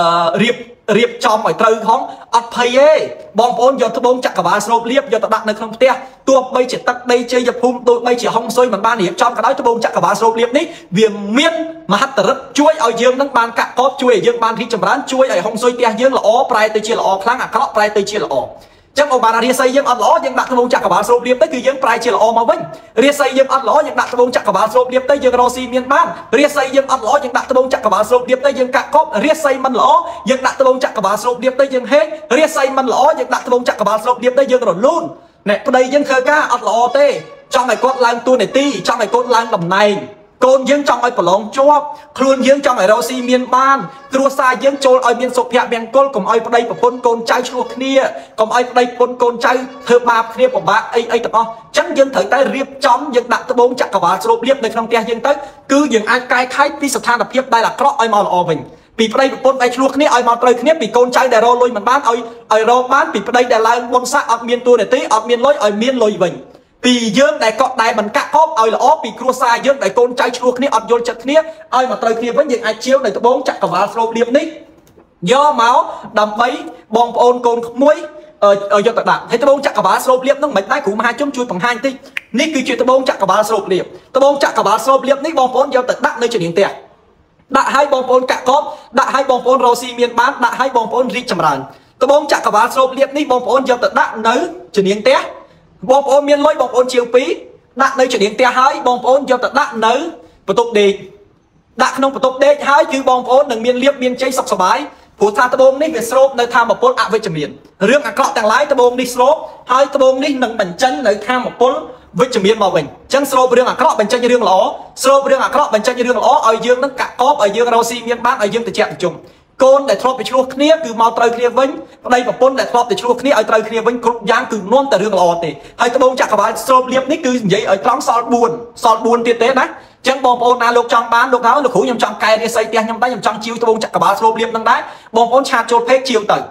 Speaker 1: riệp trong ở trời không ở phê ấy bom ốt do bốn chặt cả ba sộp liệp do tự đặt được không tia tua bây chỉ tắt đây chơi dập hung tôi bây chỉ hông xôi mà ban hiệp trong cái đó tôi bốn chặt cả ba sộp liệp ní viêm miên mà hắt tật chui ở dương năng ban cạ có chui ở dương ban thì chậm rán chui ở hông xôi tia dương là ó prai tới chia là ó kháng cọ prai tới chia là ó chẳng ông bà là ria xây dương ăn lõ nhưng đặt cái bông chặt cả bà sộp liệp tới cứ dương prai chia là ó mà vinh ria xây dương ăn lõ nhưng đặt cái bông chặt cả bà sộp liệp tới dương rosi miên ban ria xây dương ăn lõ nhưng đặt cái bông chặt cả bà sộp liệp tới dương cạ cóp ria xây mình lõ nhưng đặt cái bông chặt cả bà sộp liệp tới dương hết ria xây mình lõ nhưng đặt cái bông chặt cả bà sộp liệp tới dương rồi luôn nè đây dương khơi cá ăn lõ tê trong này cốt lang tu này ti trong này cốt lang đầm này côn dương trong ai bỏ lông chóp khuôn dương trong ai rau xi miên ban cua sa dương trôi ai miên sụp hẹp miên côn cùng ai đây bỏ pôn côn trai chua kia cùng ai đây pôn côn trai thưa ba kia của bạn ai tập o chẳng dương thời tay riệp trong dương đặt tới bốn chặt cả bà sộp liệp nơi trong tia dương tới cứ dương ai cai khai đi sập than đập hiệp đây là cọ ai màu o mình bị đây bỏ pôn ai chua kia ai màu trời kia bị côn trai để roi lôi mình bán ai roi bán bị đây để lại bôn sa ở miên tua này tí ở miên lôi ở miên lôi mình vì dương đại cọ đại mình cắt khốp ơi là ó vì cua sa dương đại côn trai chua kia ọt vô chặt kia ai mà trời kia vẫn những ai chiếu này tụi bốn chặt cả vào sâu liệp nick do máu đầm bấy bom ôn côn muối ở do tụi bạn thấy tụi bốn chặt cả vào sâu liệp nó mấy tay của hai chấm chui bằng hai tí nick cứ chuyện tụi bốn chặt cả vào sâu liệp tụi bốn chặt cả vào sâu liệp nick bom ôn do tụi đặt nơi chuyện điện tiền đặt hai bom ôn cắt khốp đặt hai bom ôn rosi miên bán đặt hai bom ôn rít chầm ràn tụi bốn chặt cả vào sâu liệp nick bom ôn do tụi đặt nơi chuyện điện tiền bom ôn miên lối bom ôn chiều pí đặt nơi chuyện điện tia hai bom ôn do tận đặt nới và tục đi đặt không tục đê hai chứ bom ôn đừng miên liệp miên cháy sọc sờ bái phụ tha tơ bom ní về sốp nơi tham một pol ạ với chấm miền riêng cọ tàng lái tơ bom đi sốp hai tơ bom ní nâng bẩn chân nơi tham một pol với chấm miền màu bình chân sốp riêng cọ bẩn chân như riêng ló sốp riêng cọ bẩn chân như riêng ló ở dương nó cả cóp ở dương rau xi miên bán ở dương từ chẹt chung côn để thọp để chua khné cứ mau trời khné vĩnh đây mà pôn để thọp để chua khné ở trời khné vĩnh cột giang cứ non từ riêng lò thì hay tơ bom chặt cả bài sốp liệp ní cứ vậy ở trong sọt buồn tiệt tế đấy chẳng bom ôn na lục trong bán lục áo lục hủ nhầm trong cài để xây tiền nhầm tay nhầm trong chiêu tơ bom chặt cả bài sốp liệp năng đấy bom ôn chặt chốt phết chiêu tới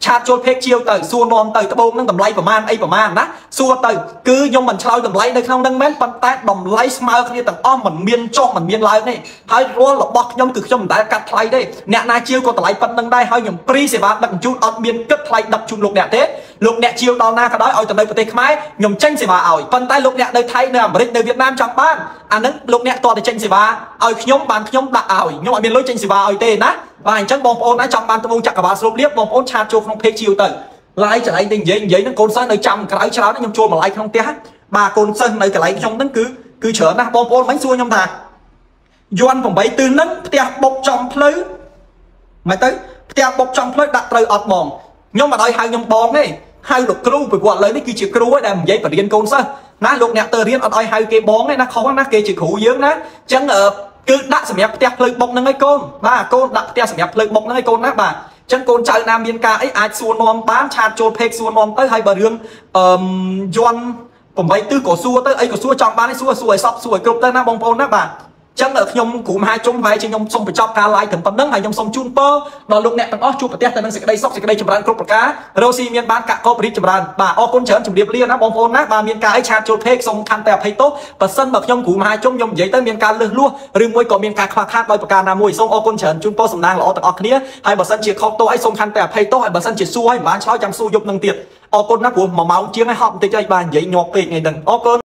Speaker 1: ឆាតចូលเพจជាវទៅសួរនាំទៅត្បូងនឹងតម្លៃប្រមាណអីប្រមាណណាសួរទៅគឺខ្ញុំមិនឆ្លើយតម្លៃនៅក្នុងនឹងមែនប៉ុន្តែតម្លៃស្មើគ្នាទាំងអស់មិនមានចុះមិនមានឡើងទេហើយរាល់របស់ខ្ញុំគឺខ្ញុំមិនដែលកាត់ថ្លៃទេអ្នកណាជាវក៏តម្លៃប៉ុណ្្នឹងដែរហើយខ្ញុំព្រីសេវាដឹកជញ្ជូនអត់មានគិតថ្លៃដឹកជូនលោកអ្នកទេលោកអ្នកជាវដល់ណាក៏ដោយឲ្យទៅនៅប្រទេសខ្មែរខ្ញុំចេញសេវាឲ្យប៉ុន្តែលោកអ្នកនៅថៃនៅអាមេរិកនៅវៀតណាមចង់បានអានឹងលោកអ្នកតតែចេញសេវាឲ្យខ្ញុំបានខ្ញុំដាក់ឲ្យខ្ញុំអត់មានលុយចេញសេវាឲ្យទេណាបាទអញ្ចឹងបងប្អូនណាចង់បានត្បូងចក្រវាឡស្រូបលៀបបងប្អូនឆាតចូលក្នុងเพจជាវទៅឡាយចលែងទៅនិយាយហ្នឹងកូនសិស្សនៅចាំក្រៅច្រើនខ្ញុំចូលមកឡាយក្នុងផ្ទះបាទកូនសិស្សនៅកន្លែងខ្ញុំហ្នឹងគឺច្រើនណាស់បងប្អូនមិញសួរខ្ញុំថាយន់8ទិសហ្នឹងផ្ទះបុកចំផ្លូវមិនទៅផ្ទះបុកចំផ្លូវដាក់ត្រូវអត់បងខ្ញុំមិនឲ្យហៅខ្ញុំបងទេហៅលោកគ្រូព្រោះគាត់ឥឡូវនេះគឺជាគ្រូហើយដែលនិយាយបរៀនកូនសិស្សណាលោកអ្នកទៅរៀនអត់ឲ្យហៅគេបងទេណាខុសណាគេជាគ្រូយើងណាអញ្ចឹងគឺដាក់សម្រាប់ផ្ទះផ្លូវបុកហ្នឹងឯងកូនបាទកូនដាក់ផ្ទះសម្រាប់ផ្លូវបុកហ្នឹងឯងកូនណាបាទអញ្ចឹងកូនចៅណាមានការអីអាចសួរនាំបានឆាតចូលเพจសួរនាំទៅហើយបើរឿងយន់8ទិសក៏សួរទៅអីក៏សួរចង់បានឲ្យសួរឲ្យសពសួរឲ្យគ្រប់ទៅណាបងប្អូនណាបាទអញ្ចឹងខ្ញុំគ្រូមហាជុំហើយជាខ្ញុំសូមបញ្ចប់ការ live ត្រឹមប៉ុណ្្នឹងហើយខ្ញុំសូមជូនពរដល់លោកអ្នកទាំងអស់ជួបប្រទះទៅនឹងសេចក្តីសុខសេចក្តីចម្រើនគ្រប់ប្រការរស់ស៊ីមានបានកកកបរីកចម្រើនបាទអរគុណច្រើនជម្រាបលាណាបងប្អូនណាបាទមានការអីឆាតចូលเพจសូមខន្តីអភ័យទោសបើសិនបើខ្ញុំគ្រូមហាជុំខ្ញុំនិយាយទៅមានការលឺលួសឬមួយក៏មានការខ្វះខាតដោយប្រការណាមួយសូមអរគុណច្រើនជូនពរសំណាងល្អទាំងអស់គ្នាហើយបើសិនជាខុសទោសអីសូមខន្តីអភ័យទោសហើយបើសិនជាសួរឲ្យមិនបានឆ្លើយចាំសួរយប់នឹងទៀតអរគុណណាព្រោះ1ម៉ោងជាងហើយហត់បន្តិចហើយបាទនិយាយញាប់ពេកថ្ងៃហ្នឹងអរគុណ